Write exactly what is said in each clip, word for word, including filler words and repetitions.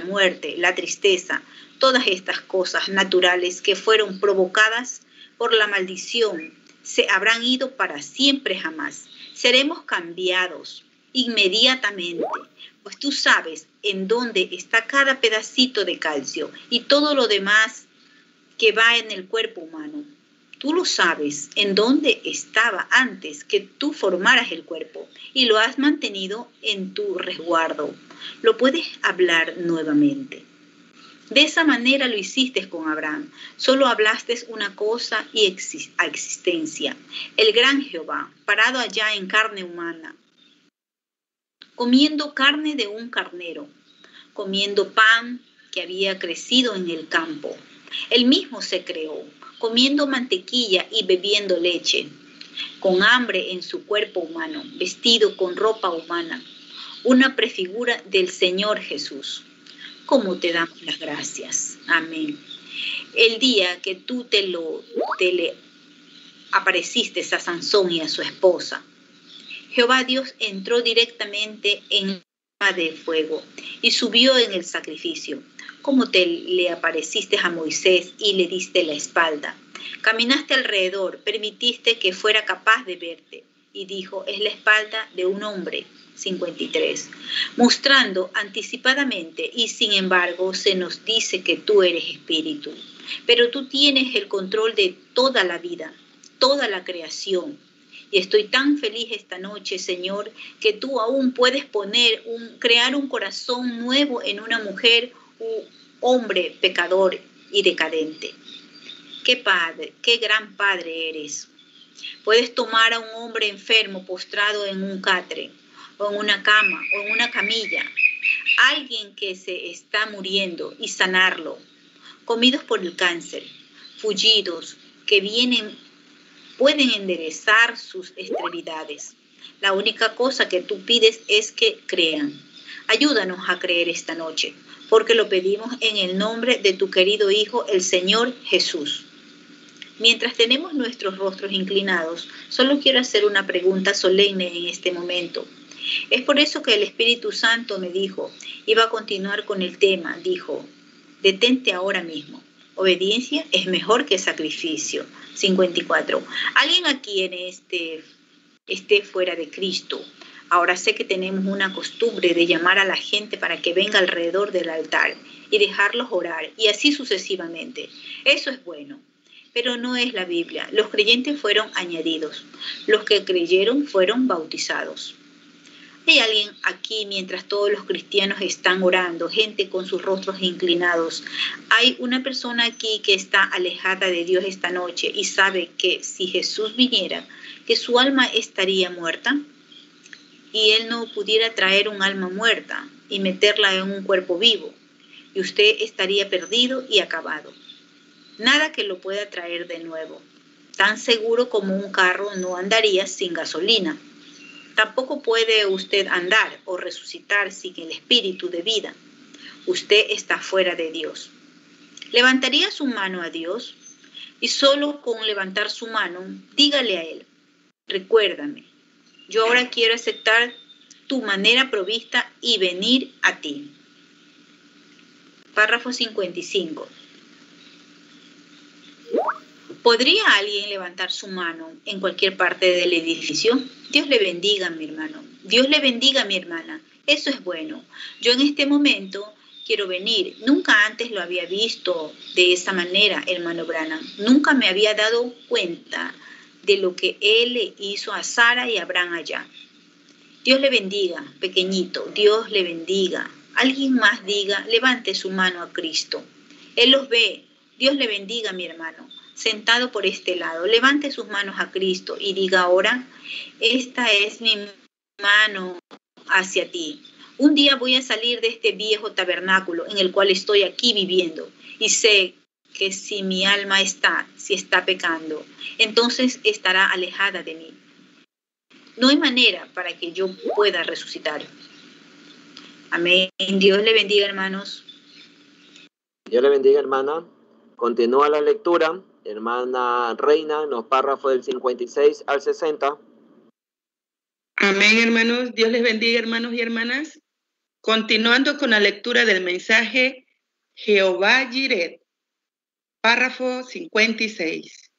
muerte, la tristeza, todas estas cosas naturales que fueron provocadas por la maldición, se habrán ido para siempre jamás. Seremos cambiados inmediatamente, pues tú sabes en dónde está cada pedacito de calcio y todo lo demás que va en el cuerpo humano. Tú lo sabes en dónde estaba antes que tú formaras el cuerpo y lo has mantenido en tu resguardo. Lo puedes hablar nuevamente. De esa manera lo hiciste con Abraham. Solo hablaste una cosa y exist- a existencia. El gran Jehová, parado allá en carne humana, comiendo carne de un carnero, comiendo pan que había crecido en el campo. Él mismo se creó, comiendo mantequilla y bebiendo leche, con hambre en su cuerpo humano, vestido con ropa humana, una prefigura del Señor Jesús. ¿Cómo te damos las gracias? Amén. El día que tú te, lo, te le apareciste a Sansón y a su esposa, Jehová Dios entró directamente en la de fuego y subió en el sacrificio. Como te le apareciste a Moisés y le diste la espalda. Caminaste alrededor, permitiste que fuera capaz de verte. Y dijo, es la espalda de un hombre. cincuenta y tres. Mostrando anticipadamente, y sin embargo se nos dice que tú eres espíritu. Pero tú tienes el control de toda la vida, toda la creación. Y estoy tan feliz esta noche, Señor, que tú aún puedes poner un, crear un corazón nuevo en una mujer u hombre pecador y decadente. Qué padre, qué gran padre eres. Puedes tomar a un hombre enfermo postrado en un catre, o en una cama, o en una camilla, alguien que se está muriendo y sanarlo, comidos por el cáncer, fullidos, que vienen, pueden enderezar sus extremidades. La única cosa que tú pides es que crean. Ayúdanos a creer esta noche, porque lo pedimos en el nombre de tu querido Hijo, el Señor Jesús. Mientras tenemos nuestros rostros inclinados, solo quiero hacer una pregunta solemne en este momento. Es por eso que el Espíritu Santo me dijo, iba a continuar con el tema, dijo, detente ahora mismo. Obediencia es mejor que sacrificio. cincuenta y cuatro. Alguien aquí en este esté fuera de Cristo. Ahora sé que tenemos una costumbre de llamar a la gente para que venga alrededor del altar y dejarlos orar, y así sucesivamente. Eso es bueno, pero no es la Biblia. Los creyentes fueron añadidos. Los que creyeron fueron bautizados. Hay alguien aquí mientras todos los cristianos están orando, gente con sus rostros inclinados. Hay una persona aquí que está alejada de Dios esta noche y sabe que si Jesús viniera, que su alma estaría muerta y Él no pudiera traer un alma muerta y meterla en un cuerpo vivo y usted estaría perdido y acabado. Nada que lo pueda traer de nuevo. Tan seguro como un carro no andaría sin gasolina. Tampoco puede usted andar o resucitar sin el espíritu de vida. Usted está fuera de Dios. ¿Levantaría su mano a Dios? Y solo con levantar su mano, dígale a Él, recuérdame, yo ahora quiero aceptar tu manera provista y venir a ti. Párrafo cincuenta y cinco. ¿Podría alguien levantar su mano en cualquier parte del edificio? Dios le bendiga, mi hermano. Dios le bendiga, mi hermana. Eso es bueno. Yo en este momento quiero venir. Nunca antes lo había visto de esa manera, hermano Branham. Nunca me había dado cuenta de lo que Él le hizo a Sara y a Abraham allá. Dios le bendiga, pequeñito. Dios le bendiga. Alguien más diga, levante su mano a Cristo. Él los ve. Dios le bendiga, mi hermano. Sentado por este lado, levante sus manos a Cristo y diga ahora, esta es mi mano hacia ti. Un día voy a salir de este viejo tabernáculo en el cual estoy aquí viviendo y sé que si mi alma está, si está pecando, entonces estará alejada de mí. No hay manera para que yo pueda resucitar. Amén. Dios le bendiga, hermanos. Dios le bendiga, hermana. Continúa la lectura. Hermana Reina, en los párrafos del cincuenta y seis al sesenta. Amén, hermanos. Dios les bendiga, hermanos y hermanas. Continuando con la lectura del mensaje, Jehová Jireh, párrafo cincuenta y seis.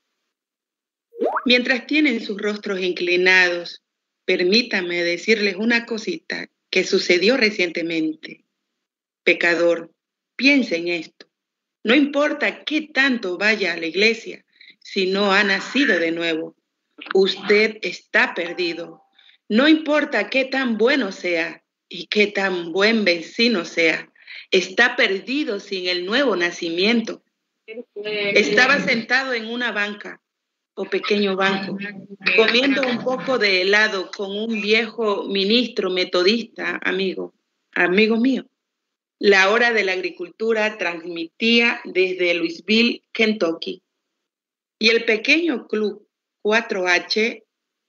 Mientras tienen sus rostros inclinados, permítame decirles una cosita que sucedió recientemente. Pecador, piensa en esto. No importa qué tanto vaya a la iglesia, si no ha nacido de nuevo, usted está perdido. No importa qué tan bueno sea y qué tan buen vecino sea, está perdido sin el nuevo nacimiento. Estaba sentado en una banca o pequeño banco, comiendo un poco de helado con un viejo ministro metodista, amigo, amigo mío. La hora de la agricultura transmitía desde Louisville, Kentucky. Y el pequeño club cuatro H,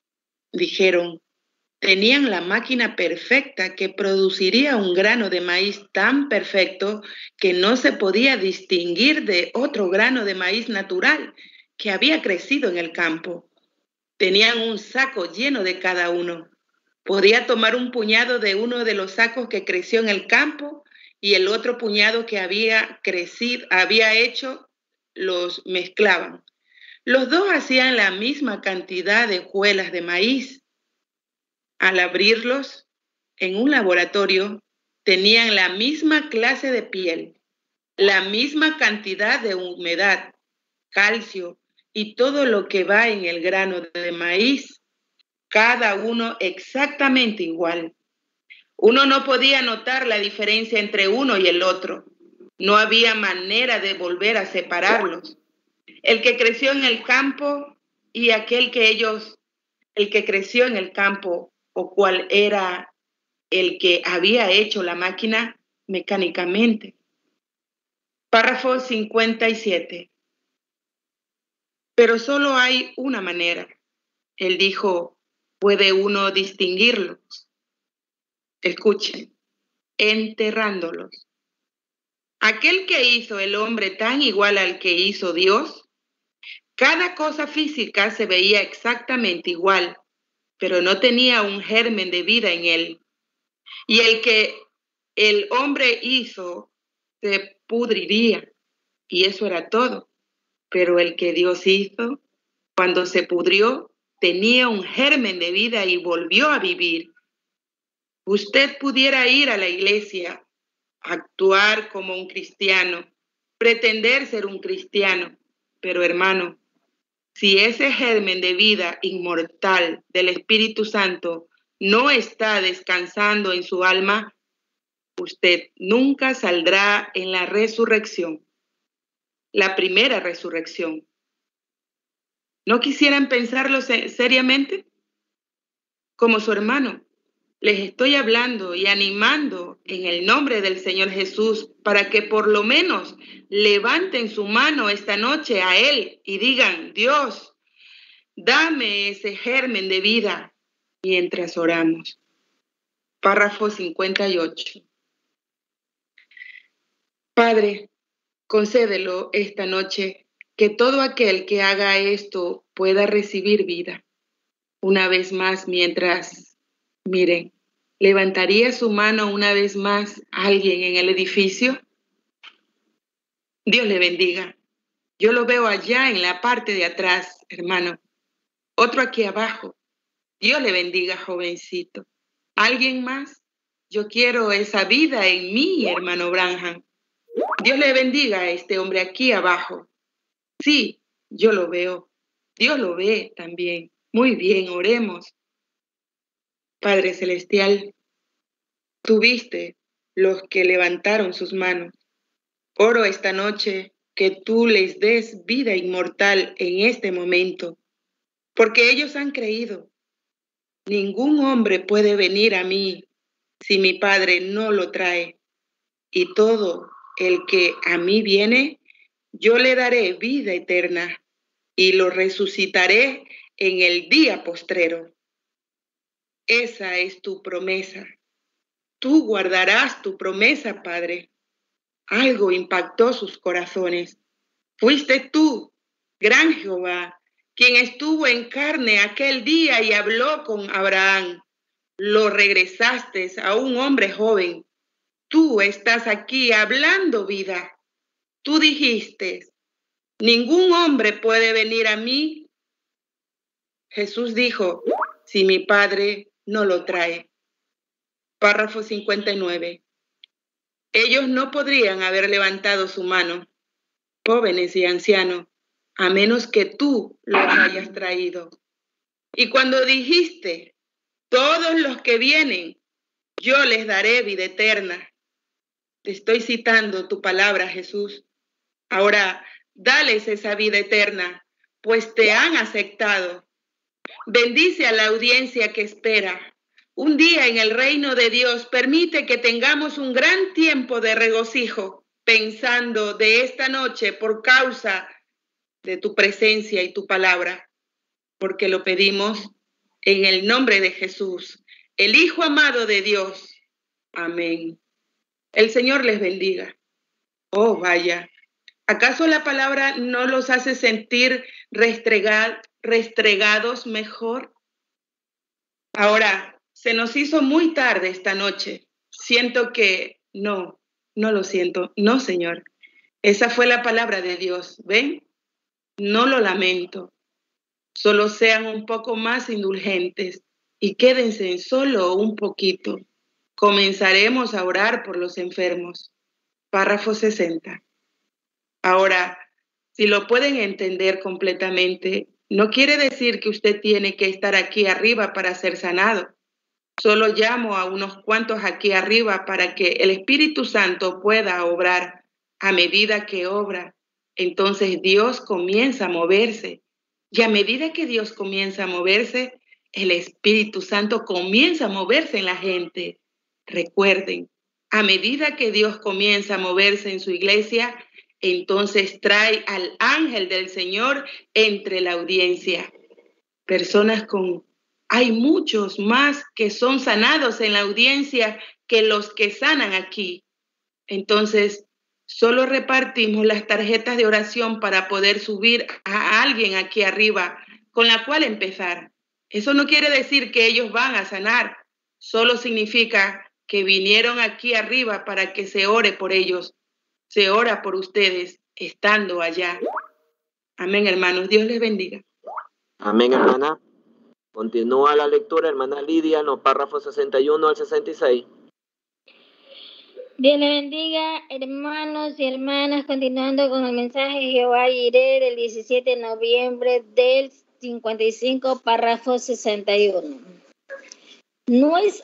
dijeron, tenían la máquina perfecta que produciría un grano de maíz tan perfecto que no se podía distinguir de otro grano de maíz natural que había crecido en el campo. Tenían un saco lleno de cada uno. Podía tomar un puñado de uno de los sacos que creció en el campo y el otro puñado que había crecido, había hecho, los mezclaban. Los dos hacían la misma cantidad de hojuelas de maíz. Al abrirlos en un laboratorio, tenían la misma clase de piel, la misma cantidad de humedad, calcio y todo lo que va en el grano de maíz, cada uno exactamente igual. Uno no podía notar la diferencia entre uno y el otro. No había manera de volver a separarlos. El que creció en el campo y aquel que ellos, el que creció en el campo o cuál era el que había hecho la máquina mecánicamente. Párrafo cincuenta y siete. Pero solo hay una manera. Él dijo, ¿puede uno distinguirlos? Escuchen, enterrándolos. Aquel que hizo el hombre tan igual al que hizo Dios, cada cosa física se veía exactamente igual, pero no tenía un germen de vida en él. Y el que el hombre hizo se pudriría, y eso era todo. Pero el que Dios hizo, cuando se pudrió, tenía un germen de vida y volvió a vivir. Usted pudiera ir a la iglesia, actuar como un cristiano, pretender ser un cristiano, pero hermano, si ese germen de vida inmortal del Espíritu Santo no está descansando en su alma, usted nunca saldrá en la resurrección, la primera resurrección. ¿No quisieran pensarlo seriamente? Como su hermano, les estoy hablando y animando en el nombre del Señor Jesús para que por lo menos levanten su mano esta noche a Él y digan, Dios, dame ese germen de vida mientras oramos. Párrafo cincuenta y ocho. Padre, concédelo esta noche que todo aquel que haga esto pueda recibir vida. Una vez más, mientras, miren, ¿levantaría su mano una vez más alguien en el edificio? Dios le bendiga. Yo lo veo allá en la parte de atrás, hermano. Otro aquí abajo. Dios le bendiga, jovencito. ¿Alguien más? Yo quiero esa vida en mí, hermano Branham. Dios le bendiga a este hombre aquí abajo. Sí, yo lo veo. Dios lo ve también. Muy bien, oremos. Padre Celestial, tú viste los que levantaron sus manos. Oro esta noche que tú les des vida inmortal en este momento, porque ellos han creído. Ningún hombre puede venir a mí si mi Padre no lo trae. Y todo el que a mí viene, yo le daré vida eterna y lo resucitaré en el día postrero. Esa es tu promesa. Tú guardarás tu promesa, Padre. Algo impactó sus corazones. Fuiste tú, gran Jehová, quien estuvo en carne aquel día y habló con Abraham. Lo regresaste a un hombre joven tú estás aquí hablando vida. Tú dijiste, ningún hombre puede venir a mí. Jesús dijo, si mi Padre no lo trae. Párrafo cincuenta y nueve. Ellos no podrían haber levantado su mano, jóvenes y ancianos, a menos que tú los hayas traído. Y cuando dijiste, todos los que vienen, yo les daré vida eterna. Te estoy citando tu palabra, Jesús. Ahora, dales esa vida eterna, pues te han aceptado. Bendice a la audiencia que espera. Un día en el reino de Dios permite que tengamos un gran tiempo de regocijo, pensando de esta noche por causa de tu presencia y tu palabra, porque lo pedimos en el nombre de Jesús, el Hijo amado de Dios. Amén. El Señor les bendiga. Oh, vaya. ¿Acaso la palabra no los hace sentir restregad, restregados mejor? Ahora, se nos hizo muy tarde esta noche. Siento que no, no lo siento. No, Señor. Esa fue la palabra de Dios. ¿Ven? No lo lamento. Solo sean un poco más indulgentes y quédense solo un poquito. Comenzaremos a orar por los enfermos. Párrafo sesenta. Ahora, si lo pueden entender completamente, no quiere decir que usted tiene que estar aquí arriba para ser sanado. Solo llamo a unos cuantos aquí arriba para que el Espíritu Santo pueda obrar. A medida que obra, entonces Dios comienza a moverse. Y a medida que Dios comienza a moverse, el Espíritu Santo comienza a moverse en la gente. Recuerden, a medida que Dios comienza a moverse en su iglesia, entonces trae al ángel del Señor entre la audiencia. Personas con... Hay muchos más que son sanados en la audiencia que los que sanan aquí. Entonces, solo repartimos las tarjetas de oración para poder subir a alguien aquí arriba con la cual empezar. Eso no quiere decir que ellos van a sanar. Solo significa que vinieron aquí arriba para que se ore por ellos. Se ora por ustedes estando allá. Amén, hermanos. Dios les bendiga. Amén, hermana. Continúa la lectura, hermana Lidia, en los párrafos sesenta y uno al sesenta y seis. Dios le bendiga, hermanos y hermanas, continuando con el mensaje de Jehová Jireh del diecisiete de noviembre del cincuenta y cinco, párrafo sesenta y uno. No es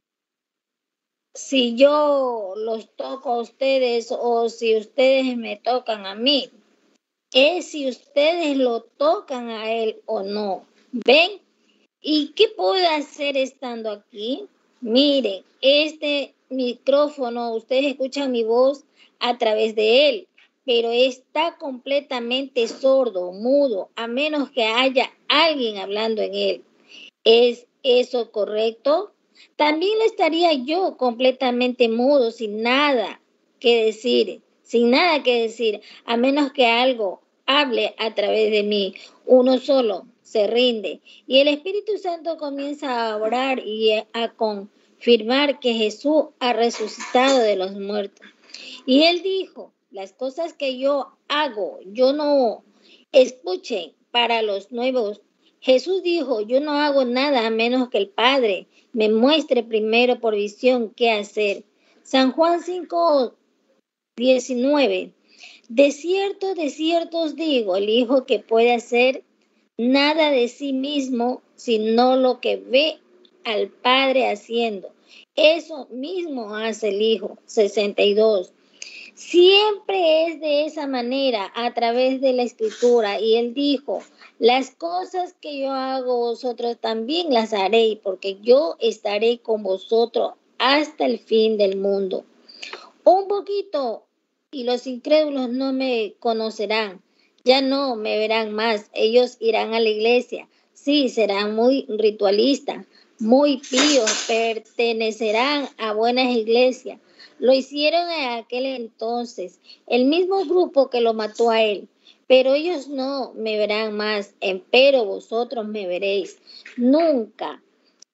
si yo los toco a ustedes o si ustedes me tocan a mí, es si ustedes lo tocan a él o no. ¿Ven? ¿Y qué puedo hacer estando aquí? Miren, este micrófono, ustedes escuchan mi voz a través de él, pero está completamente sordo, mudo, a menos que haya alguien hablando en él. ¿Es eso correcto? También estaría yo completamente mudo, sin nada que decir, sin nada que decir, a menos que algo hable a través de mí. Uno solo se rinde y el Espíritu Santo comienza a orar y a confirmar que Jesús ha resucitado de los muertos. Y él dijo, las cosas que yo hago, yo no escuchen para los nuevos. Jesús dijo, yo no hago nada a menos que el Padre me muestre primero por visión qué hacer. San Juan cinco, diecinueve. De cierto, de cierto os digo, el Hijo que puede hacer nada de sí mismo, sino lo que ve al Padre haciendo. Eso mismo hace el Hijo. sesenta y dos. Siempre es de esa manera, a través de la Escritura. Y él dijo, las cosas que yo hago vosotros también las haréis, porque yo estaré con vosotros hasta el fin del mundo. Un poquito, y los incrédulos no me conocerán. Ya no me verán más. Ellos irán a la iglesia. Sí, serán muy ritualistas, muy píos, pertenecerán a buenas iglesias. Lo hicieron en aquel entonces, el mismo grupo que lo mató a él. Pero ellos no me verán más, empero vosotros me veréis. Nunca.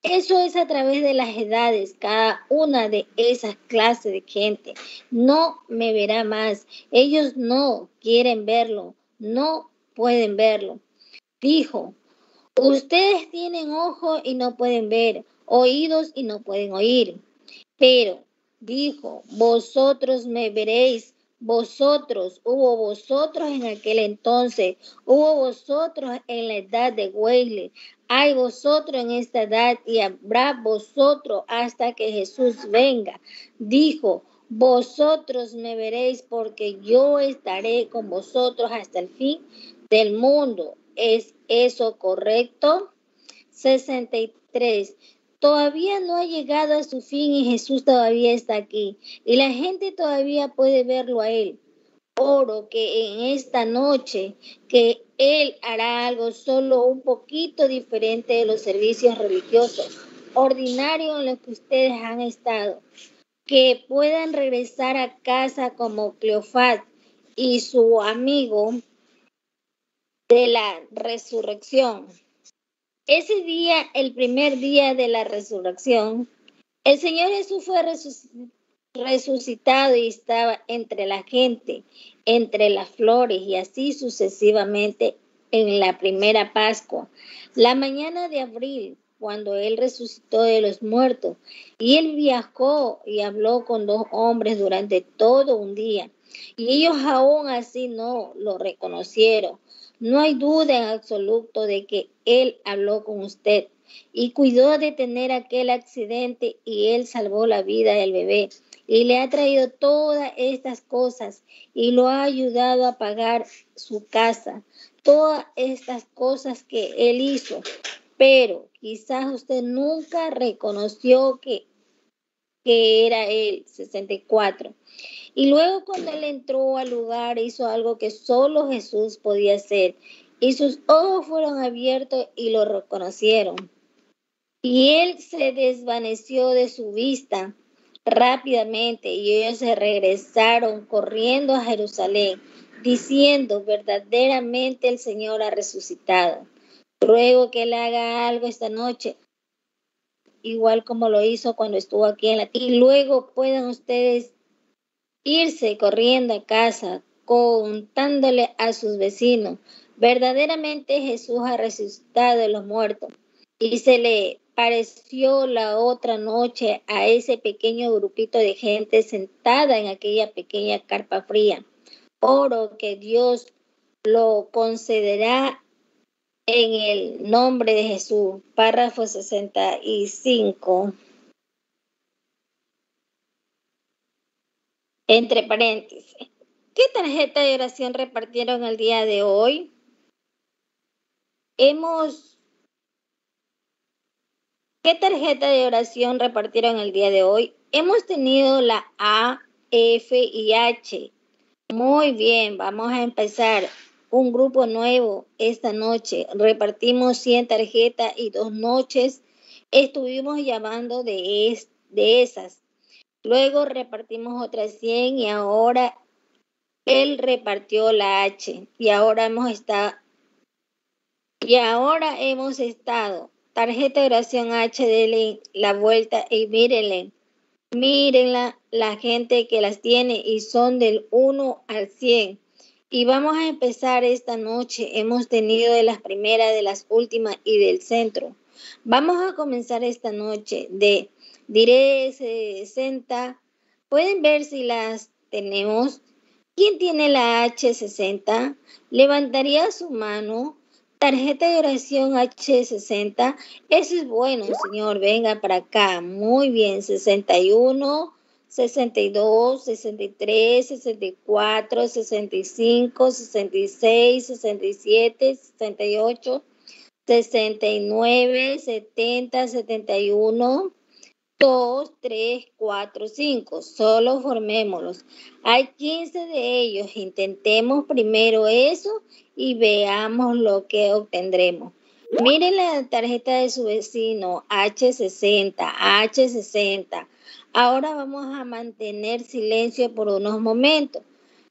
Eso es a través de las edades, cada una de esas clases de gente no me verá más. Ellos no quieren verlo, no pueden verlo. Dijo, ustedes tienen ojos y no pueden ver, oídos y no pueden oír. Pero dijo, vosotros me veréis, vosotros, hubo vosotros en aquel entonces, hubo vosotros en la edad de Wesley, hay vosotros en esta edad y habrá vosotros hasta que Jesús venga. Dijo, vosotros me veréis porque yo estaré con vosotros hasta el fin del mundo. ¿Es eso correcto? sesenta y tres. Todavía no ha llegado a su fin y Jesús todavía está aquí. Y la gente todavía puede verlo a Él. Oro que en esta noche, que Él hará algo solo un poquito diferente de los servicios religiosos ordinarios en los que ustedes han estado. Que puedan regresar a casa como Cleofás y su amigo de la resurrección. Ese día, el primer día de la resurrección, el Señor Jesús fue resucitado y estaba entre la gente, entre las flores y así sucesivamente en la primera Pascua, la mañana de abril, cuando Él resucitó de los muertos. Y Él viajó y habló con dos hombres durante todo un día. Y ellos aún así no lo reconocieron. No hay duda en absoluto de que Él habló con usted y cuidó de tener aquel accidente y Él salvó la vida del bebé y le ha traído todas estas cosas y lo ha ayudado a pagar su casa, todas estas cosas que Él hizo. Pero quizás usted nunca reconoció que, que era Él, sesenta y cuatro. Y luego cuando Él entró al lugar hizo algo que solo Jesús podía hacer. Y sus ojos fueron abiertos y lo reconocieron. Y Él se desvaneció de su vista rápidamente y ellos se regresaron corriendo a Jerusalén, diciendo, verdaderamente el Señor ha resucitado. Ruego que Él haga algo esta noche, igual como lo hizo cuando estuvo aquí en la tierra. Y luego puedan ustedes irse corriendo a casa, contándole a sus vecinos, verdaderamente Jesús ha resucitado de los muertos. Y se le pareció la otra noche a ese pequeño grupito de gente sentada en aquella pequeña carpa fría. Oro que Dios lo concederá en el nombre de Jesús. Párrafo sesenta y cinco. Entre paréntesis, ¿qué tarjeta de oración repartieron el día de hoy? Hemos, ¿qué tarjeta de oración repartieron el día de hoy? Hemos tenido la A, F y H. Muy bien, vamos a empezar un grupo nuevo esta noche. Repartimos cien tarjetas y dos noches estuvimos llamando de, es, de esas. Luego repartimos otras cien y ahora Él repartió la H. Y ahora hemos estado, y ahora hemos estado. Tarjeta de oración H, denle la vuelta y mírenle. Mírenla, la gente que las tiene y son del uno al cien. Y vamos a empezar esta noche. Hemos tenido de las primeras, de las últimas y del centro. Vamos a comenzar esta noche de diré sesenta. Pueden ver si las tenemos. ¿Quién tiene la H sesenta? Levantaría su mano. Tarjeta de oración H sesenta. Eso es bueno, Señor. Venga para acá. Muy bien. sesenta y uno, sesenta y dos, sesenta y tres, sesenta y cuatro, sesenta y cinco, sesenta y seis, sesenta y siete, sesenta y ocho, sesenta y nueve, setenta, setenta y uno, dos, tres, cuatro, cinco. Solo formémoslos. Hay quince de ellos. Intentemos primero eso y veamos lo que obtendremos. Miren la tarjeta de su vecino, H sesenta, H sesenta. Ahora vamos a mantener silencio por unos momentos.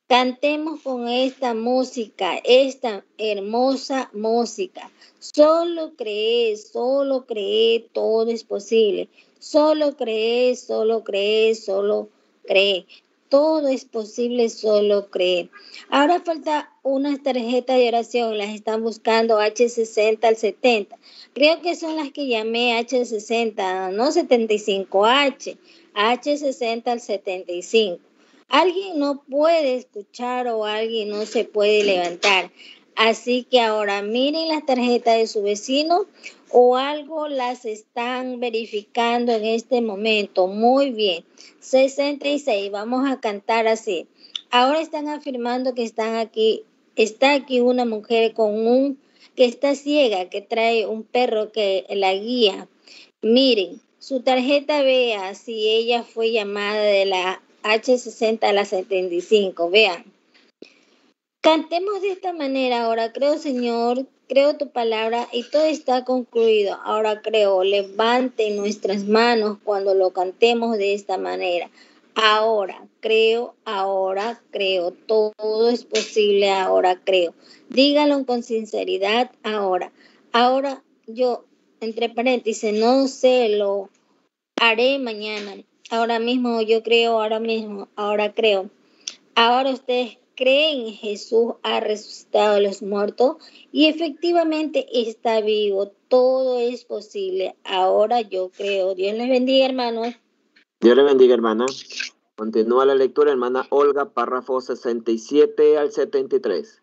Cantemos con esta música, esta hermosa música. Solo cree, solo cree, todo es posible. Solo cree, solo cree, solo cree. Todo es posible, solo cree. Ahora falta unas tarjetas de oración, las están buscando H sesenta al setenta. Creo que son las que llamé H sesenta, no setenta y cinco H, H sesenta al setenta y cinco. Alguien no puede escuchar o alguien no se puede levantar. Así que ahora miren las tarjetas de su vecino o algo las están verificando en este momento. Muy bien. sesenta y seis. Vamos a cantar así. Ahora están afirmando que están aquí. Está aquí una mujer con un que está ciega, que trae un perro que la guía. Miren, su tarjeta vea si ella fue llamada de la H sesenta a la setenta y cinco. Vean. Cantemos de esta manera. Ahora creo, Señor, creo tu palabra y todo está concluido. Ahora creo, levante nuestras manos cuando lo cantemos de esta manera. Ahora creo, ahora creo, todo es posible, ahora creo. Dígalo con sinceridad, ahora. Ahora yo, entre paréntesis, no sé, lo haré mañana. Ahora mismo yo creo, ahora mismo, ahora creo. Ahora ustedes creen en Jesús ha resucitado a los muertos y efectivamente está vivo. Todo es posible. Ahora yo creo. Dios les bendiga, hermanos. Dios le bendiga, hermana. Continúa la lectura, hermana Olga, párrafo sesenta y siete al setenta y tres.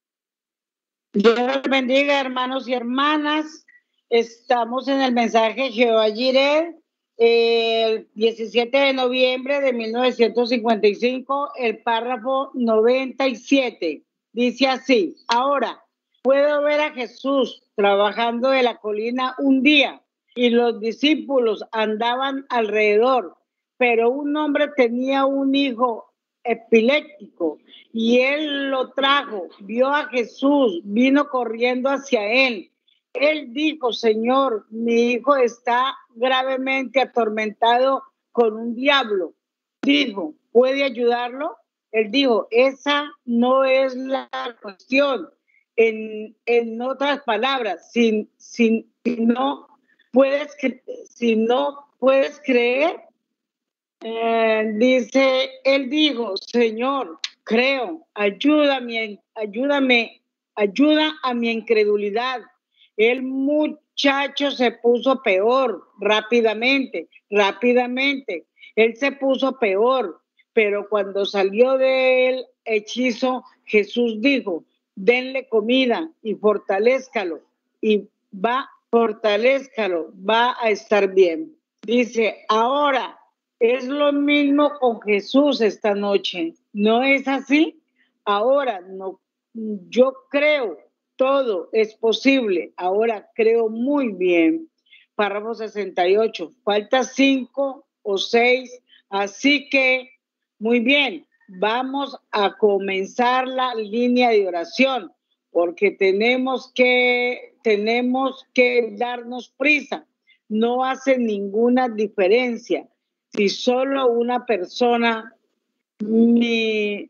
Dios les bendiga, hermanos y hermanas. Estamos en el mensaje Jehová Jireh, el diecisiete de noviembre de mil novecientos cincuenta y cinco, el párrafo noventa y siete. Dice así: ahora puedo ver a Jesús trabajando en la colina un día y los discípulos andaban alrededor, pero un hombre tenía un hijo epiléptico y él lo trajo, vio a Jesús, vino corriendo hacia él. Él dijo: Señor, mi hijo está gravemente atormentado con un diablo. Dijo: ¿puede ayudarlo? Él dijo: esa no es la cuestión. En, en otras palabras, si, si, si no puedes, si no puedes creer, eh, dice, él dijo: Señor, creo, ayúdame, ayúdame, ayuda a mi incredulidad. El muchacho se puso peor rápidamente, rápidamente. Él se puso peor, pero cuando salió del hechizo, Jesús dijo: denle comida y fortalézcalo, y va, fortalézcalo, va a estar bien. Dice, ahora es lo mismo con Jesús esta noche, ¿no es así? Ahora no, yo creo, todo es posible, ahora creo muy bien. Párrafo sesenta y ocho, falta cinco o seis, así que muy bien, vamos a comenzar la línea de oración, porque tenemos que, tenemos que darnos prisa, no hace ninguna diferencia. Si solo una persona, mi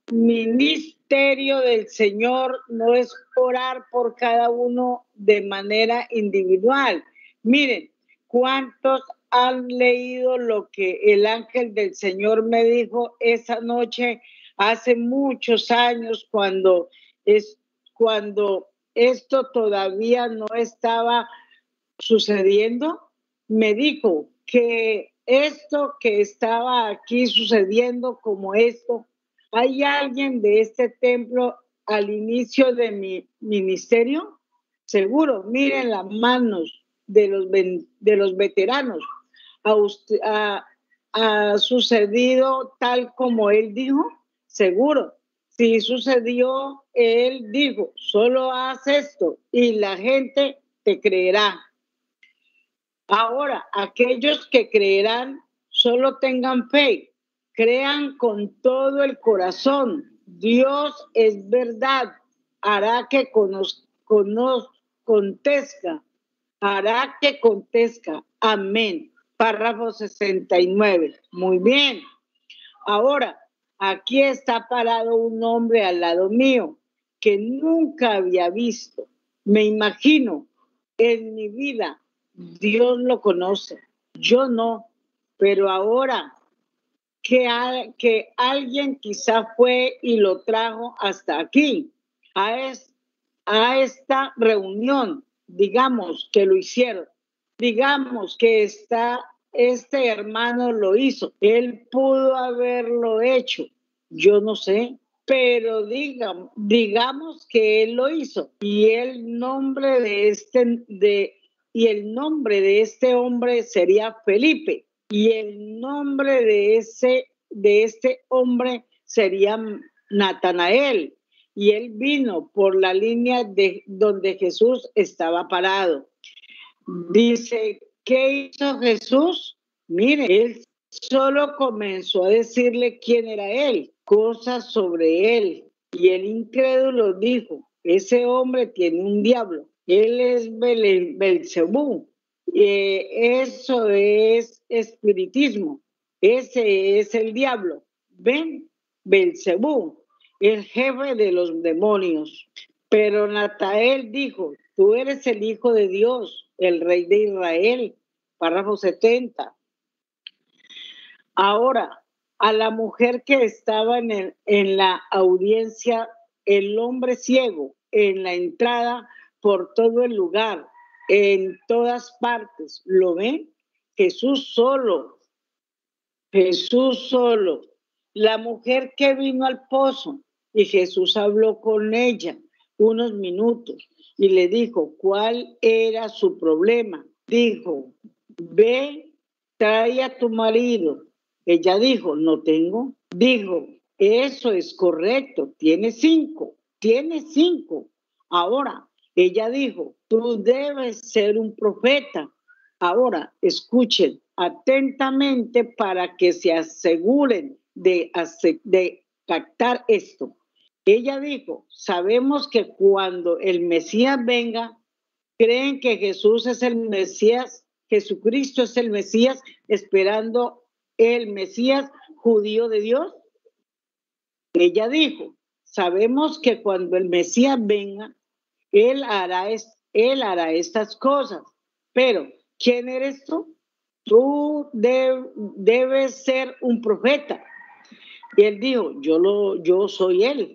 ministerio del Señor no es orar por cada uno de manera individual. Miren, ¿cuántos han leído lo que el ángel del Señor me dijo esa noche hace muchos años cuando, es, cuando esto todavía no estaba sucediendo? Me dijo que esto que estaba aquí sucediendo como esto, ¿hay alguien de este templo al inicio de mi ministerio? Seguro, miren las manos de los, de los veteranos. ¿Ha, usted, ha, ha sucedido tal como él dijo? Seguro. Si sucedió, él dijo, solo haz esto y la gente te creerá. Ahora, aquellos que creerán, solo tengan fe, crean con todo el corazón. Dios es verdad, hará que conoz, conoz, contezca, hará que contezca. Amén. Párrafo sesenta y nueve. Muy bien. Ahora, aquí está parado un hombre al lado mío que nunca había visto. Me imagino, en mi vida, Dios lo conoce, yo no, pero ahora que, al, que alguien quizá fue y lo trajo hasta aquí, a, es, a esta reunión, digamos que lo hicieron, digamos que está, este hermano lo hizo, él pudo haberlo hecho, yo no sé, pero digamos, digamos que él lo hizo y el nombre de este de y el nombre de este hombre sería Felipe y el nombre de ese de este hombre sería Natanael y él vino por la línea de donde Jesús estaba parado. Dice, ¿qué hizo Jesús? Mire, él solo comenzó a decirle quién era él, cosas sobre él. Y el incrédulo dijo, ese hombre tiene un diablo, él es Belcebú. Eh, eso es espiritismo, ese es el diablo. ¿Ven? Belcebú, el jefe de los demonios. Pero Natanael dijo, tú eres el Hijo de Dios, el Rey de Israel. Párrafo setenta. Ahora, a la mujer que estaba en, el, en la audiencia, el hombre ciego, en la entrada por todo el lugar, en todas partes, ¿lo ven? Jesús solo, Jesús solo. La mujer que vino al pozo y Jesús habló con ella unos minutos y le dijo cuál era su problema. Dijo, ve, trae a tu marido. Ella dijo, no tengo. Dijo, eso es correcto, tiene cinco, tiene cinco. Ahora, ella dijo, tú debes ser un profeta. Ahora, escuchen atentamente para que se aseguren de, de captar esto. Ella dijo, sabemos que cuando el Mesías venga, creen que Jesús es el Mesías, Jesucristo es el Mesías, esperando el Mesías judío de Dios. Ella dijo, sabemos que cuando el Mesías venga, Él hará, es, él hará estas cosas. Pero, ¿quién eres tú? Tú de, debes ser un profeta. Y él dijo, yo, lo, yo soy él.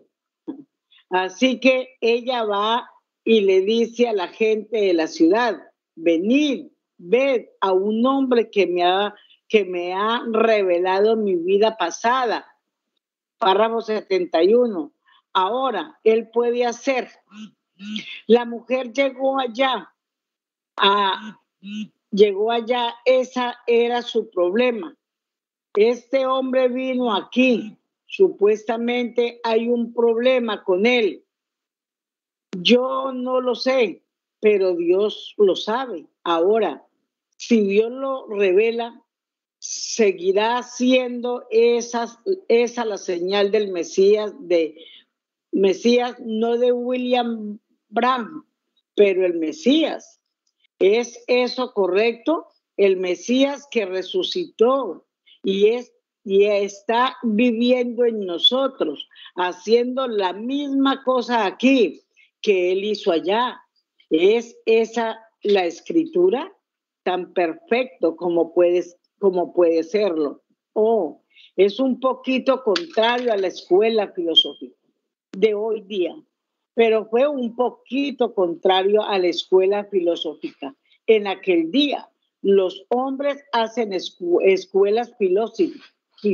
Así que ella va y le dice a la gente de la ciudad, venid, ved a un hombre que me ha, que me ha revelado mi vida pasada. Párrafo setenta y uno. Ahora, él puede hacer. La mujer llegó allá, a, llegó allá, esa era su problema. Este hombre vino aquí. Supuestamente hay un problema con él. Yo no lo sé, pero Dios lo sabe. Ahora, si Dios lo revela, seguirá siendo esa, esa la señal del Mesías, de Mesías, no de William Branham, pero el Mesías. ¿Es eso correcto? El Mesías que resucitó y es y está viviendo en nosotros, haciendo la misma cosa aquí que él hizo allá. ¿Es esa la escritura? Tan perfecto como, puedes, como puede serlo. Oh, es un poquito contrario a la escuela filosófica de hoy día, pero fue un poquito contrario a la escuela filosófica. En aquel día, los hombres hacen escu- escuelas filosóficas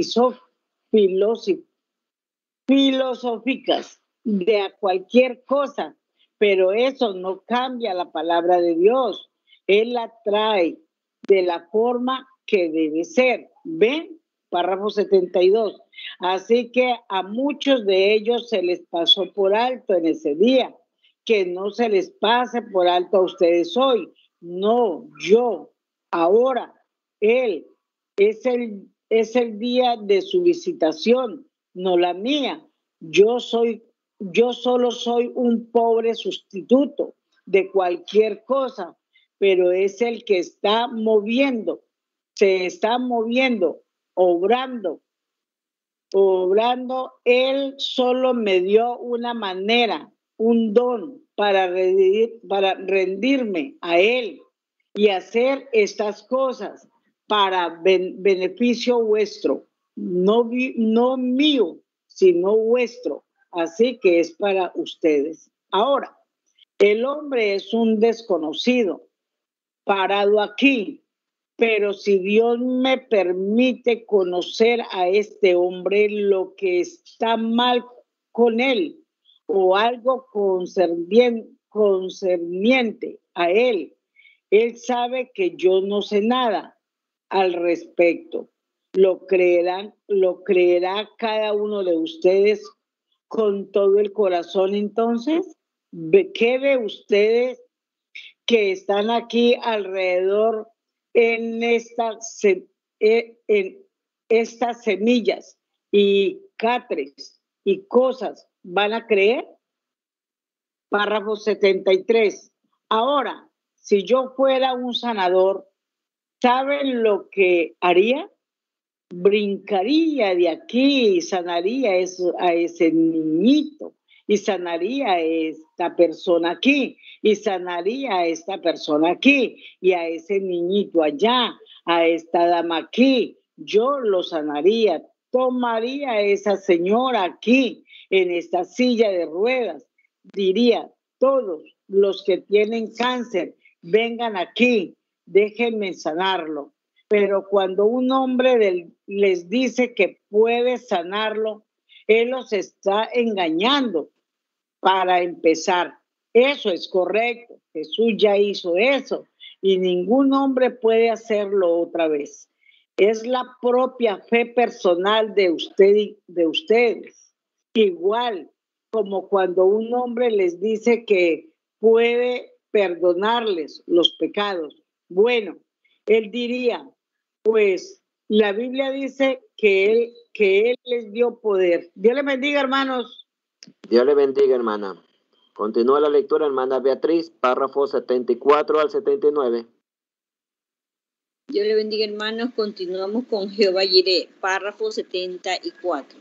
filosóficas de cualquier cosa, pero eso no cambia la palabra de Dios. Él la trae de la forma que debe ser. ¿Ven? Párrafo setenta y dos. Así que a muchos de ellos se les pasó por alto en ese día. Que no se les pase por alto a ustedes hoy. No, yo, ahora, él es el Es el día de su visitación, no la mía. Yo soy, yo solo soy un pobre sustituto de cualquier cosa, pero es el que está moviendo, se está moviendo, obrando obrando, Él solo me dio una manera, un don para, rendir, para rendirme a Él y hacer estas cosas para ben, beneficio vuestro, no, vi, no mío, sino vuestro. Así que es para ustedes. Ahora, el hombre es un desconocido, parado aquí, pero si Dios me permite conocer a este hombre, lo que está mal con él o algo concerniente, concerniente a él, él sabe que yo no sé nada al respecto. Lo creerán, lo creerá cada uno de ustedes con todo el corazón. Entonces, ¿qué de ustedes que están aquí alrededor en estas, en estas semillas y catres y cosas van a creer? Párrafo setenta y tres. Ahora, si yo fuera un sanador, ¿saben lo que haría? Brincaría de aquí y sanaría eso, a ese niñito, y sanaría a esta persona aquí, y sanaría a esta persona aquí, y a ese niñito allá, a esta dama aquí. Yo lo sanaría, tomaría a esa señora aquí, en esta silla de ruedas, diría, todos los que tienen cáncer, vengan aquí, déjenme sanarlo. Pero cuando un hombre del, les dice que puede sanarlo, él los está engañando. Para empezar, eso es correcto. Jesús ya hizo eso y ningún hombre puede hacerlo otra vez. Es la propia fe personal de usted, de ustedes. Igual como cuando un hombre les dice que puede perdonarles los pecados. Bueno, él diría, pues la Biblia dice que él, que él les dio poder. Dios les bendiga, hermanos. Dios le bendiga, hermana. Continúa la lectura, hermana Beatriz, párrafo setenta y cuatro al setenta y nueve. Dios le bendiga, hermanos. Continuamos con Jehová Jireh, párrafo setenta y cuatro.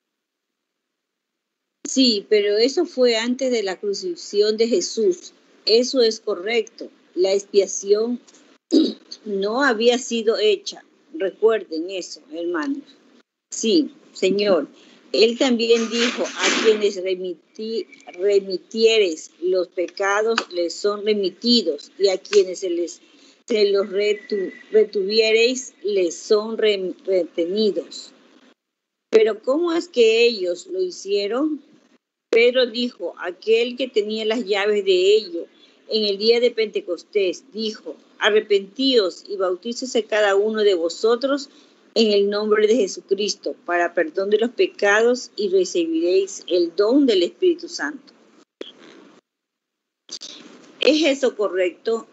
Sí, pero eso fue antes de la crucifixión de Jesús. Eso es correcto. La expiación no había sido hecha. Recuerden eso, hermanos. Sí, Señor. Él también dijo, a quienes remiti, remitieres los pecados les son remitidos, y a quienes se, les, se los retu, retuviereis les son re, retenidos. Pero ¿cómo es que ellos lo hicieron? Pedro dijo, aquel que tenía las llaves de ello, en el día de Pentecostés, dijo, arrepentíos y bautícese cada uno de vosotros en el nombre de Jesucristo, para perdón de los pecados, y recibiréis el don del Espíritu Santo. ¿Es eso correcto?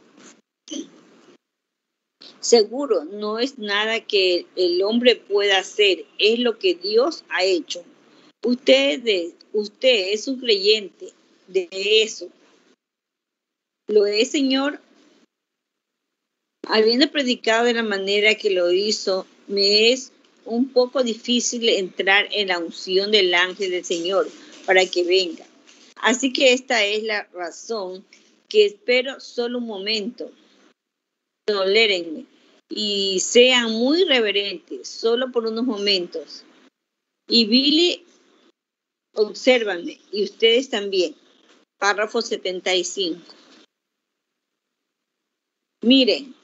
Seguro, no es nada que el hombre pueda hacer, es lo que Dios ha hecho. Usted, usted es un creyente de eso. ¿Lo es, Señor? Habiendo predicado de la manera que lo hizo, me es un poco difícil entrar en la unción del ángel del Señor para que venga. Así que esta es la razón que espero solo un momento. Tolérenme y sean muy reverentes, solo por unos momentos. Y Billy, obsérvanme, y ustedes también. Párrafo setenta y cinco. Miren,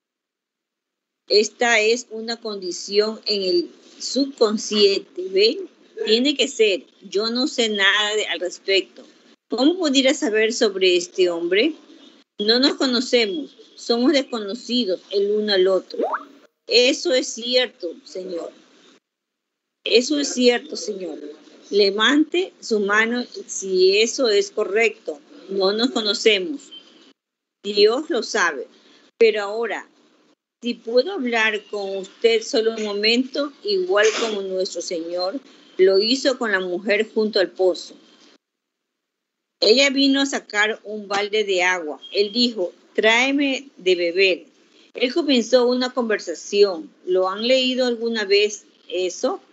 esta es una condición en el subconsciente, ¿ven? Tiene que ser, yo no sé nada de, al respecto. ¿Cómo pudiera saber sobre este hombre? No nos conocemos, somos desconocidos el uno al otro. Eso es cierto, Señor. Eso es cierto, Señor. Levante su mano si eso es correcto. No nos conocemos. Dios lo sabe. Pero ahora, si puedo hablar con usted solo un momento, igual como nuestro Señor lo hizo con la mujer junto al pozo. Ella vino a sacar un balde de agua. Él dijo, tráeme de beber. Él comenzó una conversación. ¿Lo han leído alguna vez eso?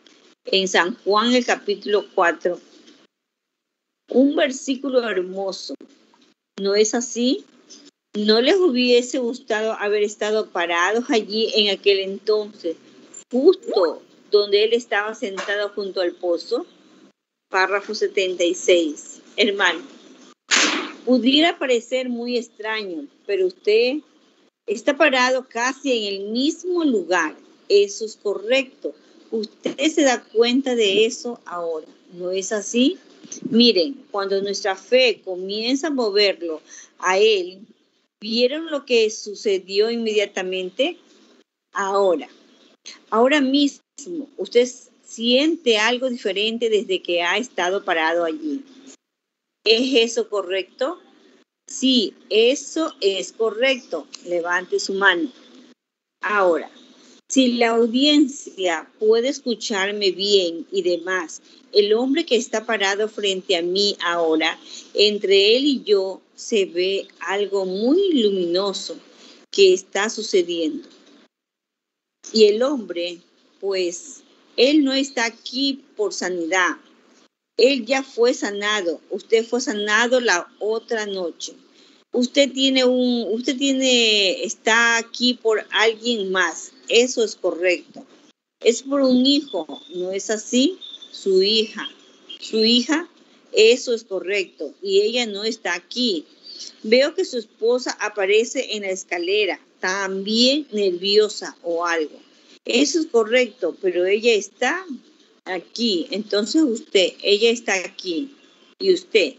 en San Juan, el capítulo cuatro. Un versículo hermoso. ¿No es así? ¿No les hubiese gustado haber estado parados allí en aquel entonces, justo donde él estaba sentado junto al pozo? Párrafo setenta y seis. Hermano, pudiera parecer muy extraño, pero usted está parado casi en el mismo lugar. Eso es correcto. Usted se da cuenta de eso ahora. ¿No es así? Miren, cuando nuestra fe comienza a moverlo a él, ¿vieron lo que sucedió inmediatamente? Ahora, ahora mismo, usted siente algo diferente desde que ha estado parado allí. ¿Es eso correcto? Sí, eso es correcto. Levante su mano. Ahora, si la audiencia puede escucharme bien y demás, el hombre que está parado frente a mí ahora, entre él y yo se ve algo muy luminoso que está sucediendo. Y el hombre, pues, él no está aquí por sanidad. Él ya fue sanado. Usted fue sanado la otra noche. Usted tiene un, usted tiene, está aquí por alguien más. Eso es correcto. Es por un hijo, ¿no es así? Su hija. Su hija, eso es correcto. Y ella no está aquí. Veo que su esposa aparece en la escalera, también nerviosa o algo. Eso es correcto, pero ella está aquí. Entonces usted, ella está aquí. Y usted.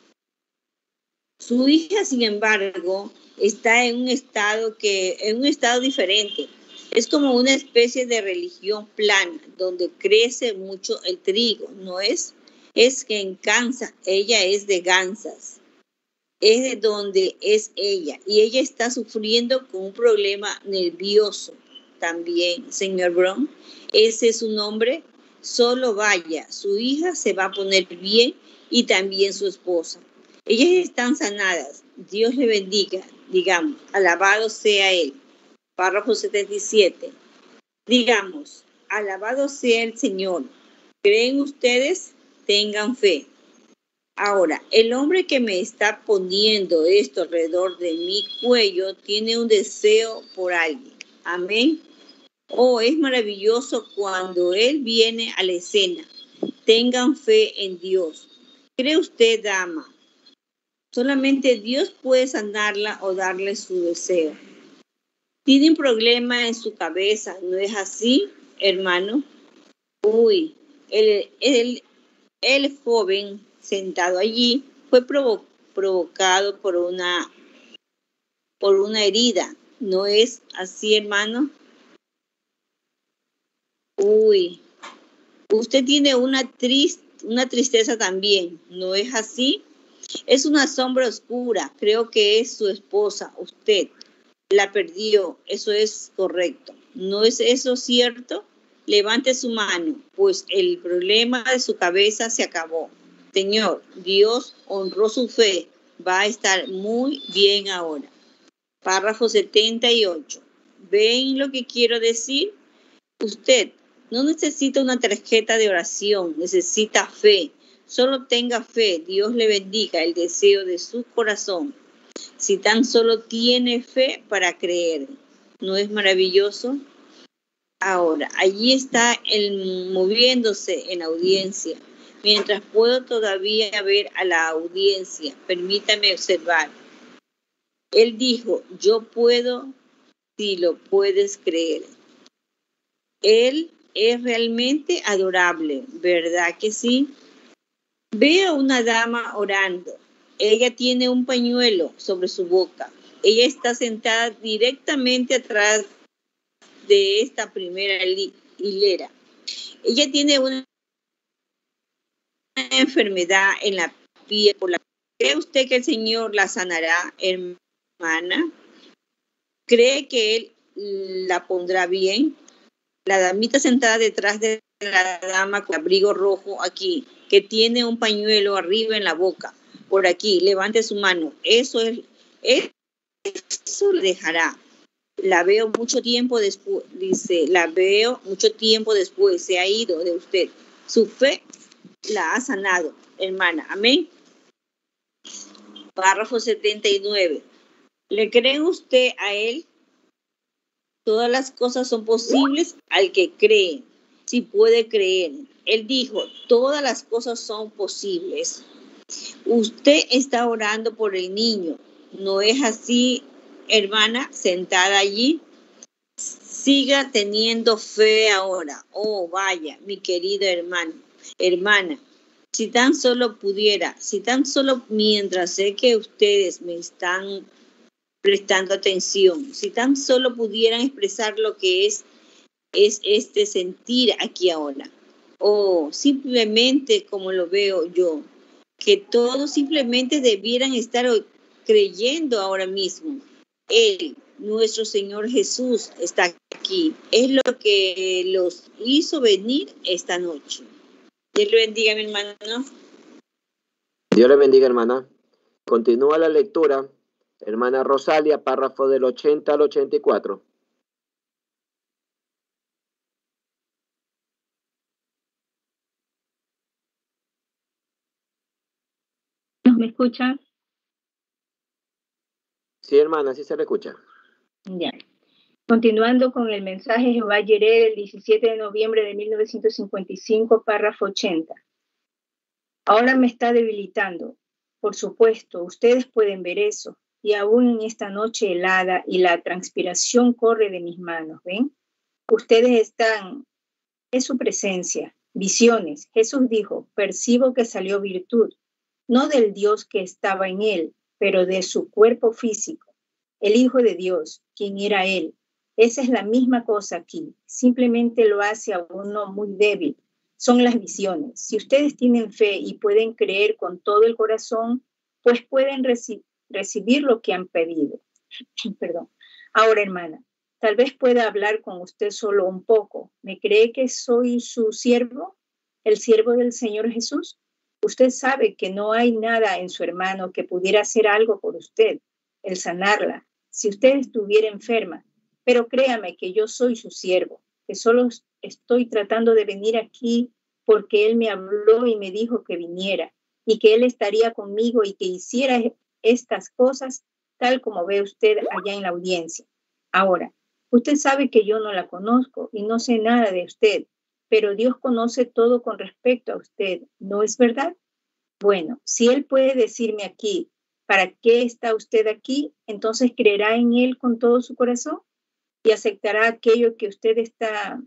Su hija, sin embargo, está en un estado que, en un estado diferente. Es como una especie de religión plana, donde crece mucho el trigo, ¿no es? Es que en Kansas, ella es de Kansas. Es de donde es ella. Y ella está sufriendo con un problema nervioso también, señor Brown. Ese es su nombre. Solo vaya, su hija se va a poner bien y también su esposa. Ellas están sanadas. Dios le bendiga, digamos, alabado sea Él. Párrafo setenta y siete. Digamos, alabado sea el Señor. ¿Creen ustedes? Tengan fe. Ahora, el hombre que me está poniendo esto alrededor de mi cuello tiene un deseo por alguien. Amén. Oh, es maravilloso cuando Él viene a la escena. Tengan fe en Dios. ¿Cree usted, dama? Solamente Dios puede sanarla o darle su deseo. Tiene un problema en su cabeza, ¿no es así, hermano? Uy, el, el, el joven sentado allí fue provo provocado por una, por una herida, ¿no es así, hermano? Uy, usted tiene una, trist, una tristeza también, ¿no es así? Es una sombra oscura, creo que es su esposa, usted la perdió, eso es correcto. ¿No es eso cierto? Levante su mano, pues el problema de su cabeza se acabó. Señor, Dios honró su fe, va a estar muy bien ahora. Párrafo setenta y ocho. ¿Ven lo que quiero decir? Usted no necesita una tarjeta de oración, necesita fe. Solo tenga fe, Dios le bendiga el deseo de su corazón. Si tan solo tiene fe para creer. ¿No es maravilloso? Ahora, allí está él moviéndose en audiencia. Mientras puedo todavía ver a la audiencia, permítame observar. Él dijo, yo puedo si lo puedes creer. Él es realmente adorable, ¿verdad que sí? Veo a una dama orando. Ella tiene un pañuelo sobre su boca. Ella está sentada directamente atrás de esta primera hilera. Ella tiene una enfermedad en la piel. Por la... ¿Cree usted que el Señor la sanará, hermana? ¿Cree que Él la pondrá bien? La damita sentada detrás de la dama con abrigo rojo aquí, que tiene un pañuelo arriba en la boca. Por aquí, levante su mano. Eso es, eso le dejará. La veo mucho tiempo después, dice, la veo mucho tiempo después, se ha ido de usted. Su fe la ha sanado, hermana. Amén. Párrafo setenta y nueve. ¿Le cree usted a él? Todas las cosas son posibles al que cree, si puede creer. Él dijo, todas las cosas son posibles. Usted está orando por el niño. ¿No es así, hermana, sentada allí? Siga teniendo fe ahora. Oh, vaya, mi querido hermano, hermana. Si tan solo pudiera, si tan solo mientras sé que ustedes me están prestando atención, si tan solo pudieran expresar lo que es, es este sentir aquí ahora. O simplemente como lo veo yo, que todos simplemente debieran estar creyendo ahora mismo. Él, nuestro Señor Jesús, está aquí. Es lo que los hizo venir esta noche. Dios le bendiga, mi hermano. Dios le bendiga, hermana. Continúa la lectura. Hermana Rosalia, párrafo del ochenta al ochenta y cuatro. ¿Me escuchan? Sí, hermana, sí se le escucha. Ya. Continuando con el mensaje Jehová Jireh del diecisiete de noviembre de mil novecientos cincuenta y cinco, párrafo ochenta. Ahora me está debilitando. Por supuesto, ustedes pueden ver eso. Y aún en esta noche helada y la transpiración corre de mis manos, ¿ven? Ustedes están, es su presencia, visiones. Jesús dijo, percibo que salió virtud, no del Dios que estaba en él, pero de su cuerpo físico, el Hijo de Dios, quien era él. Esa es la misma cosa aquí, simplemente lo hace a uno muy débil. Son las visiones. Si ustedes tienen fe y pueden creer con todo el corazón, pues pueden reci- recibir lo que han pedido. Perdón. Ahora, hermana, tal vez pueda hablar con usted solo un poco. ¿Me cree que soy su siervo, el siervo del Señor Jesús? Usted sabe que no hay nada en su hermano que pudiera hacer algo por usted, el sanarla, si usted estuviera enferma. Pero créame que yo soy su siervo, que solo estoy tratando de venir aquí porque él me habló y me dijo que viniera y que él estaría conmigo y que hiciera estas cosas tal como ve usted allá en la audiencia. Ahora, usted sabe que yo no la conozco y no sé nada de usted, pero Dios conoce todo con respecto a usted, ¿no es verdad? Bueno, si él puede decirme aquí, ¿para qué está usted aquí? Entonces creerá en él con todo su corazón y aceptará aquello que usted está,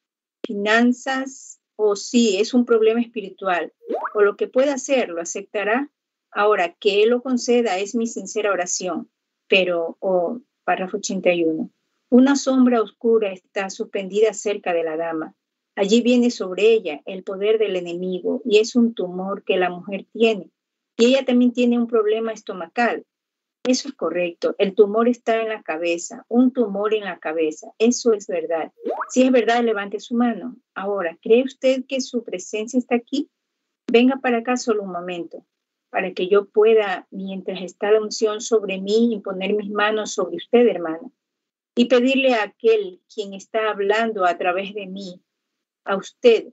finanzas, o si es un problema espiritual, o lo que pueda hacer, lo aceptará. Ahora, que él lo conceda es mi sincera oración. Pero, oh, párrafo ochenta y uno, una sombra oscura está suspendida cerca de la dama. Allí viene sobre ella el poder del enemigo y es un tumor que la mujer tiene. Y ella también tiene un problema estomacal. Eso es correcto. El tumor está en la cabeza, un tumor en la cabeza. Eso es verdad. Si es verdad, levante su mano. Ahora, ¿cree usted que su presencia está aquí? Venga para acá solo un momento, para que yo pueda, mientras está la unción sobre mí, imponer mis manos sobre usted, hermana, y pedirle a aquel quien está hablando a través de mí, a usted,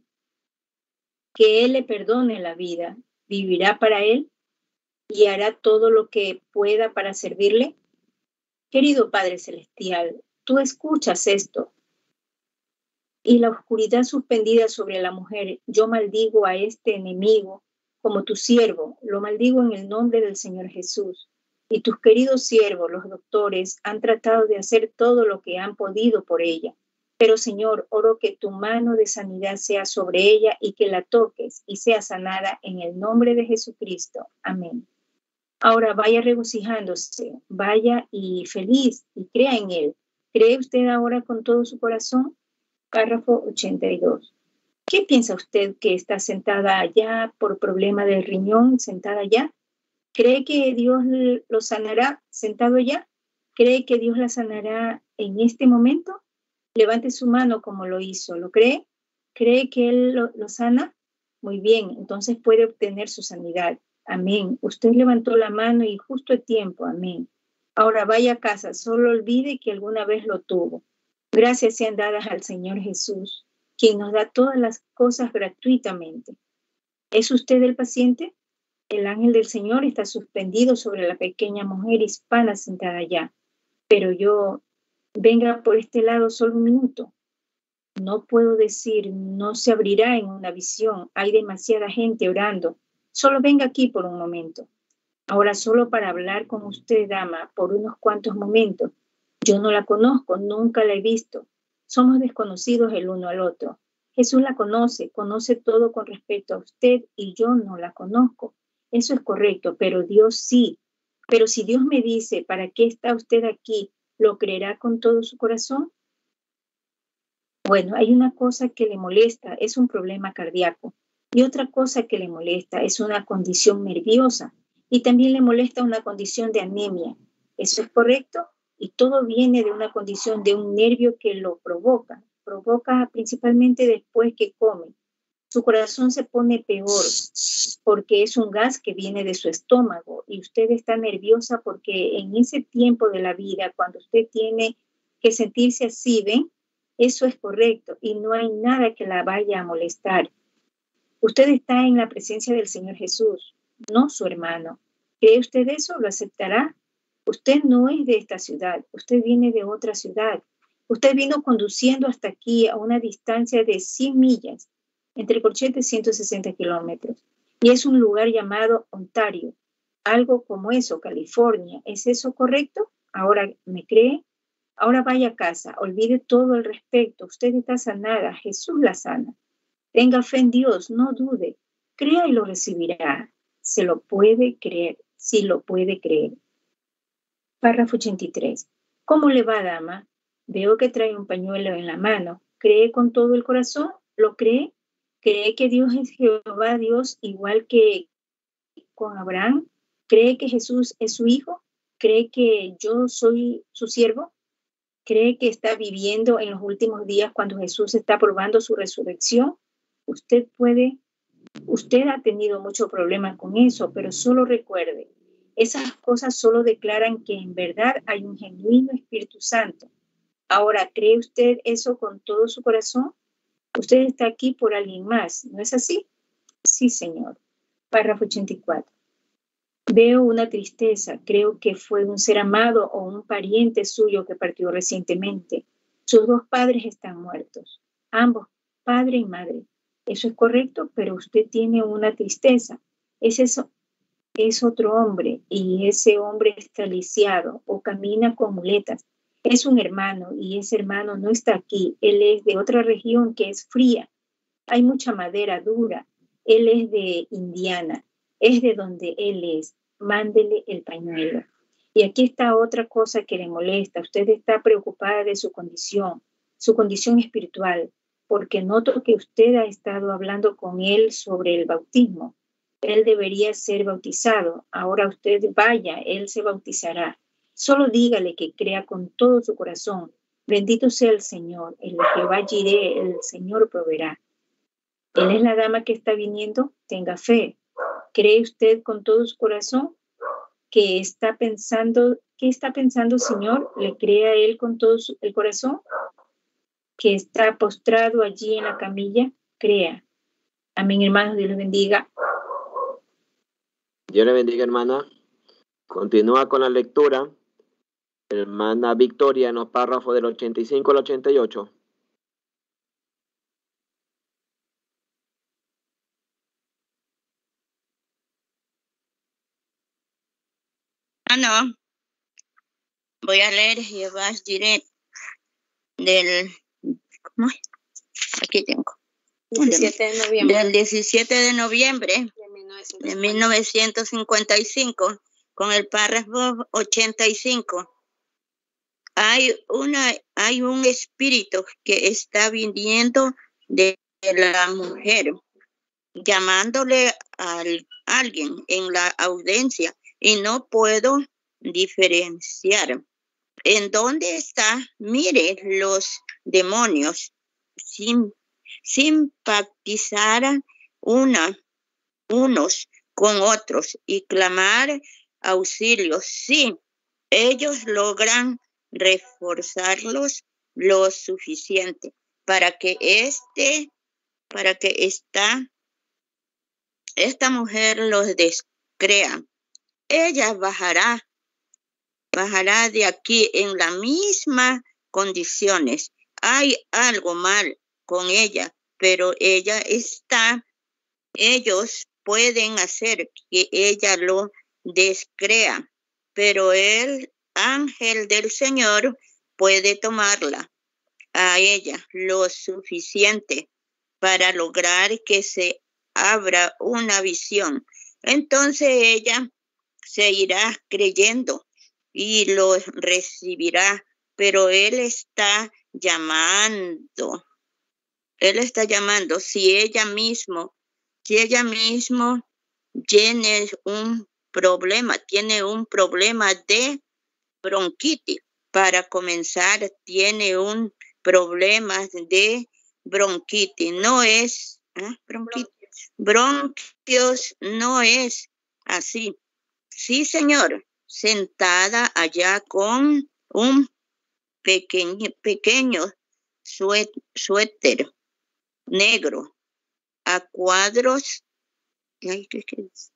que él le perdone la vida. ¿Vivirá para él? ¿Y hará todo lo que pueda para servirle? Querido Padre Celestial, tú escuchas esto. Y la oscuridad suspendida sobre la mujer, yo maldigo a este enemigo como tu siervo, lo maldigo en el nombre del Señor Jesús. Y tus queridos siervos, los doctores, han tratado de hacer todo lo que han podido por ella. Pero Señor, oro que tu mano de sanidad sea sobre ella y que la toques y sea sanada en el nombre de Jesucristo. Amén. Ahora vaya regocijándose, vaya y feliz y crea en él. ¿Cree usted ahora con todo su corazón? Párrafo ochenta y dos. ¿Qué piensa usted que está sentada allá por problema del riñón, sentada allá? ¿Cree que Dios lo sanará sentado allá? ¿Cree que Dios la sanará en este momento? Levante su mano como lo hizo. ¿Lo cree? ¿Cree que Él lo, lo sana? Muy bien, entonces puede obtener su sanidad. Amén. Usted levantó la mano y justo a tiempo. Amén. Ahora vaya a casa, solo olvide que alguna vez lo tuvo. Gracias sean dadas al Señor Jesús, quien nos da todas las cosas gratuitamente. ¿Es usted el paciente? El ángel del Señor está suspendido sobre la pequeña mujer hispana sentada allá. Pero yo, venga por este lado solo un minuto. No puedo decir, no se abrirá en una visión. Hay demasiada gente orando. Solo venga aquí por un momento. Ahora solo para hablar con usted, dama, por unos cuantos momentos. Yo no la conozco, nunca la he visto. Somos desconocidos el uno al otro. Jesús la conoce, conoce todo con respecto a usted y yo no la conozco. Eso es correcto, pero Dios sí. Pero si Dios me dice, ¿para qué está usted aquí? ¿Lo creerá con todo su corazón? Bueno, hay una cosa que le molesta, es un problema cardíaco. Y otra cosa que le molesta es una condición nerviosa. Y también le molesta una condición de anemia. ¿Eso es correcto? Y todo viene de una condición de un nervio que lo provoca. Provoca principalmente después que come. Su corazón se pone peor porque es un gas que viene de su estómago y usted está nerviosa porque en ese tiempo de la vida, cuando usted tiene que sentirse así, ¿ven? Eso es correcto y no hay nada que la vaya a molestar. Usted está en la presencia del Señor Jesús, no su hermano. ¿Cree usted eso? ¿Lo aceptará? Usted no es de esta ciudad, usted viene de otra ciudad. Usted vino conduciendo hasta aquí a una distancia de cien millas, entre corchetes ciento sesenta kilómetros. Y es un lugar llamado Ontario, algo como eso, California. ¿Es eso correcto? ¿Ahora me cree? Ahora vaya a casa, olvide todo al respecto. Usted está sanada, Jesús la sana. Tenga fe en Dios, no dude. Crea y lo recibirá. Se lo puede creer, si lo puede creer. Párrafo ochenta y tres. ¿Cómo le va, dama? Veo que trae un pañuelo en la mano. ¿Cree con todo el corazón? ¿Lo cree? ¿Cree que Dios es Jehová Dios igual que con Abraham? ¿Cree que Jesús es su hijo? ¿Cree que yo soy su siervo? ¿Cree que está viviendo en los últimos días cuando Jesús está probando su resurrección? Usted puede, usted ha tenido mucho problema con eso, pero solo recuerde, esas cosas solo declaran que en verdad hay un genuino Espíritu Santo. Ahora, ¿cree usted eso con todo su corazón? Usted está aquí por alguien más, ¿no es así? Sí, señor. Párrafo ochenta y cuatro. Veo una tristeza. Creo que fue un ser amado o un pariente suyo que partió recientemente. Sus dos padres están muertos. Ambos, padre y madre. Eso es correcto, pero usted tiene una tristeza. Es eso. Es otro hombre y ese hombre está lisiado o camina con muletas. Es un hermano y ese hermano no está aquí. Él es de otra región que es fría. Hay mucha madera dura. Él es de Indiana. Es de donde él es. Mándele el pañuelo. Y aquí está otra cosa que le molesta. Usted está preocupada de su condición, su condición espiritual, porque noto que usted ha estado hablando con él sobre el bautismo. Él debería ser bautizado. Ahora usted vaya, él se bautizará. Solo dígale que crea con todo su corazón. Bendito sea el Señor, el de Jehová Jireh, el Señor proveerá. Él es la dama que está viniendo. Tenga fe. ¿Cree usted con todo su corazón que está pensando, qué está pensando, Señor? ¿Le cree a él con todo su, el corazón? Que está postrado allí en la camilla. Crea. Amén, hermanos. Dios les bendiga. Dios le bendiga, hermana. Continúa con la lectura. Hermana Victoria, en los párrafos del ochenta y cinco al ochenta y ocho. Ah, no. Voy a leer Jehová Jireh del, ¿cómo es? Aquí tengo. diecisiete de noviembre. Del diecisiete de noviembre de mil novecientos cincuenta y cinco, con el párrafo ochenta y cinco. Hay, una, hay un espíritu que está viniendo de la mujer, llamándole a alguien en la audiencia, y no puedo diferenciar en dónde está. Mire, los demonios sim, simpatizar una, unos con otros y clamar auxilio. Sí, ellos logran reforzarlos lo suficiente para que este, para que esta, esta mujer los descrea. Ella bajará, bajará de aquí en las mismas condiciones. Hay algo mal con ella, pero ella está, ellos pueden hacer que ella lo descrea, pero el ángel del Señor puede tomarla a ella lo suficiente para lograr que se abra una visión. Entonces ella se irá creyendo y lo recibirá, pero él está llamando. Él está llamando. Si ella mismo, si ella mismo tiene un problema, tiene un problema de bronquitis, para comenzar, tiene un problema de bronquitis. No es, ¿eh? bronquitis. Bronquios no es así. Sí, señor, sentada allá con un pequeño, pequeño suéter negro a cuadros. Ay, ¿qué es?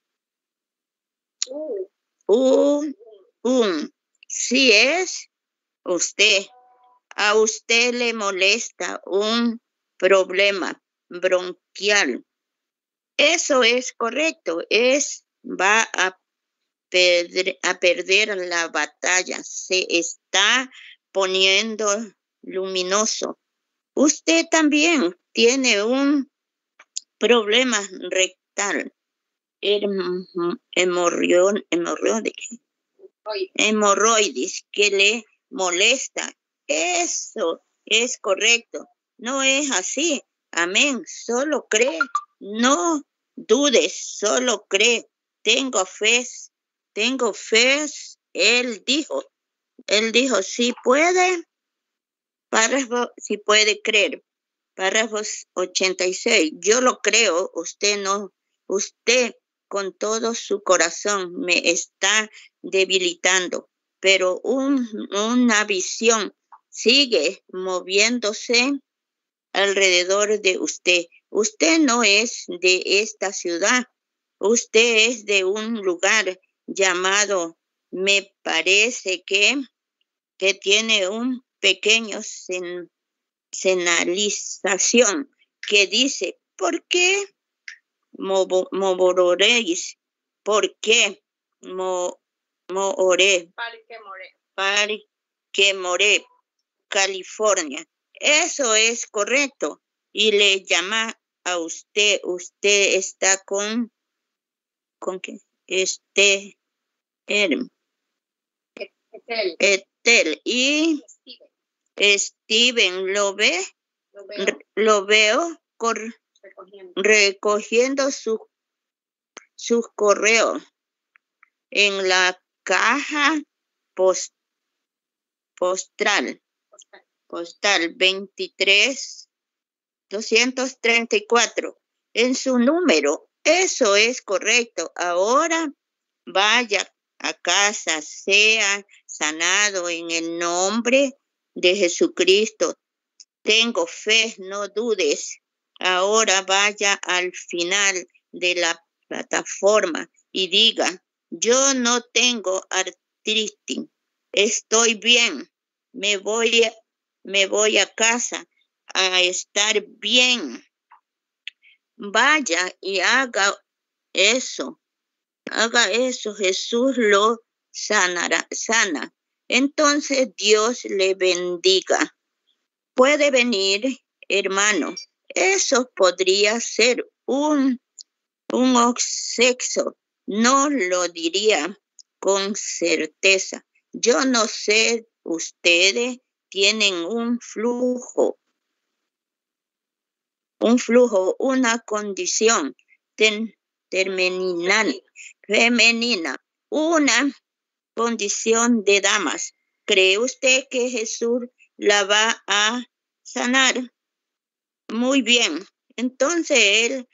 Un, un, si es usted, a usted le molesta un problema bronquial, eso es correcto, es, va a perder, a perder la batalla, se está poniendo luminoso. Usted también tiene un problema rectal, hemorroides, hemorroides que le molesta. Eso es correcto. No es así. Amén. Solo cree. No dudes. Solo cree. Tengo fe. Tengo fe. Él dijo. Él dijo, si puede. Párrafo, si puede creer. Párrafo ochenta y seis. Yo lo creo. Usted no. Usted con todo su corazón me está debilitando. Pero un, una visión sigue moviéndose alrededor de usted. Usted no es de esta ciudad. Usted es de un lugar llamado, me parece que, que tiene un pequeño sen, señalización que dice, ¿por qué mororéis? ¿Por qué mo, moré? Parque Moré. Parque Moré, California. Eso es correcto. Y le llama a usted. Usted está con, ¿con qué? Este, Etel. Etel. Y Steven. Steven, ¿lo ve? Lo veo. Lo veo cor, recogiendo, recogiendo sus su correos en la caja post, postal. Postal veintitrés doscientos treinta y cuatro en su número. Eso es correcto. Ahora vaya a casa, sea sanado en el nombre de Jesucristo. Tengo fe, no dudes. Ahora vaya al final de la plataforma y diga, yo no tengo artritis, estoy bien, me voy a Me voy a casa a estar bien. Vaya y haga eso. Haga eso. Jesús lo sanará, sana. Entonces Dios le bendiga. Puede venir, hermano. Eso podría ser un, un obsequio. No lo diría con certeza. Yo no sé ustedes. Tienen un flujo, un flujo, una condición ten, terminal, femenina, una condición de damas. ¿Cree usted que Jesús la va a sanar? Muy bien. Entonces el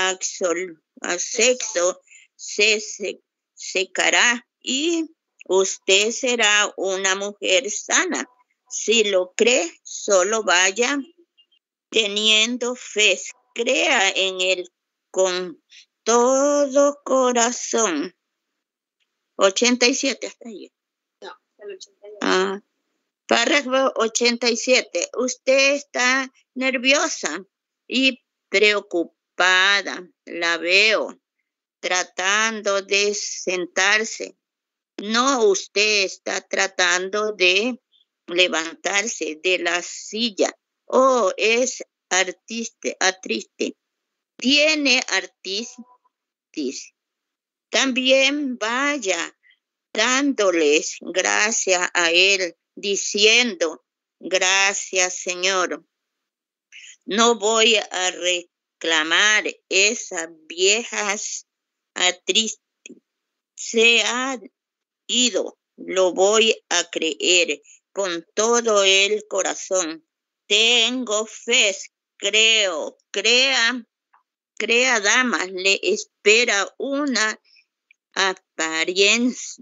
sexo se, se secará y usted será una mujer sana. Si lo cree, solo vaya teniendo fe, crea en Él con todo corazón. ochenta y siete hasta ahí. No, el ochenta y ocho. Ah, párrafo ochenta y siete. Usted está nerviosa y preocupada. La veo tratando de sentarse. No, usted está tratando de levantarse de la silla. Oh, es artista, triste. Tiene artritis. También vaya dándoles gracias a Él, diciendo, gracias Señor. No voy a reclamar esas viejas artritis. Se han ido, lo voy a creer con todo el corazón. Tengo fe, creo, crea, crea damas, le espera una apariencia,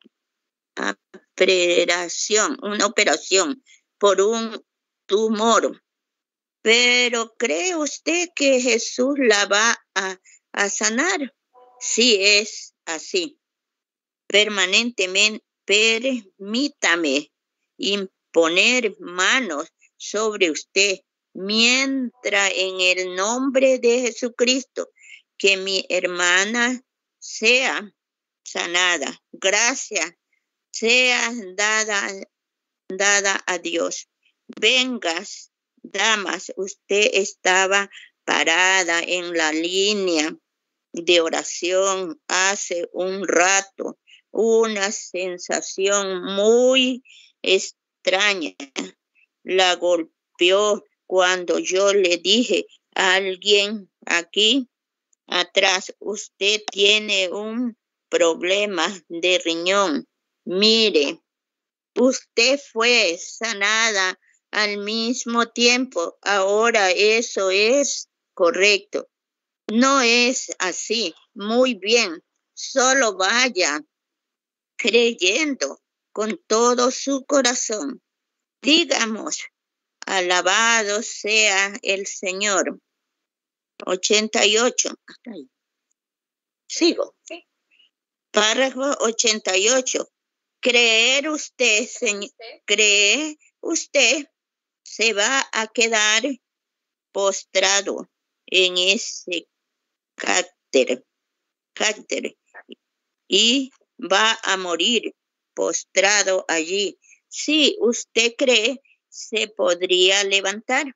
operación, una operación por un tumor. Pero ¿cree usted que Jesús la va a, a sanar? Sí, es así. Permanentemente, permítame imponer manos sobre usted mientras en el nombre de Jesucristo que mi hermana sea sanada. Gracias sea dada, dada a Dios. Vengas, damas, usted estaba parada en la línea de oración hace un rato. Una sensación muy extraña la golpeó cuando yo le dije a alguien aquí atrás, usted tiene un problema de riñón. Mire, usted fue sanada al mismo tiempo. Ahora eso es correcto. No es así. Muy bien. Solo vaya creyendo con todo su corazón. Digamos, alabado sea el Señor. ochenta y ocho. Sigo. Sí. Párrafo ochenta y ocho. Creer usted, señor, cree usted, se va a quedar postrado en ese cáter, cáter y va a morir postrado allí. Si usted cree, se podría levantar.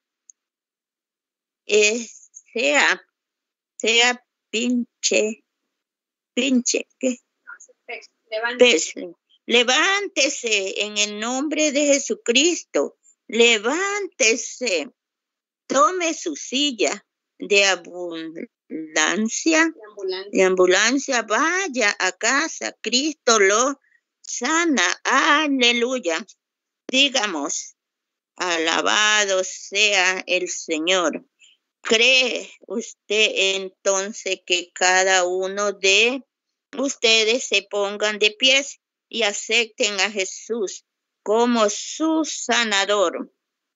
Eh, sea, sea pinche, pinche, ¿qué? Levántese. Levántese en el nombre de Jesucristo. Levántese. Tome su silla de abundancia. De ambulancia. De ambulancia. Vaya a casa. Cristo lo sana. Aleluya. Digamos, alabado sea el Señor. ¿Cree usted entonces que cada uno de ustedes se pongan de pies y acepten a Jesús como su sanador?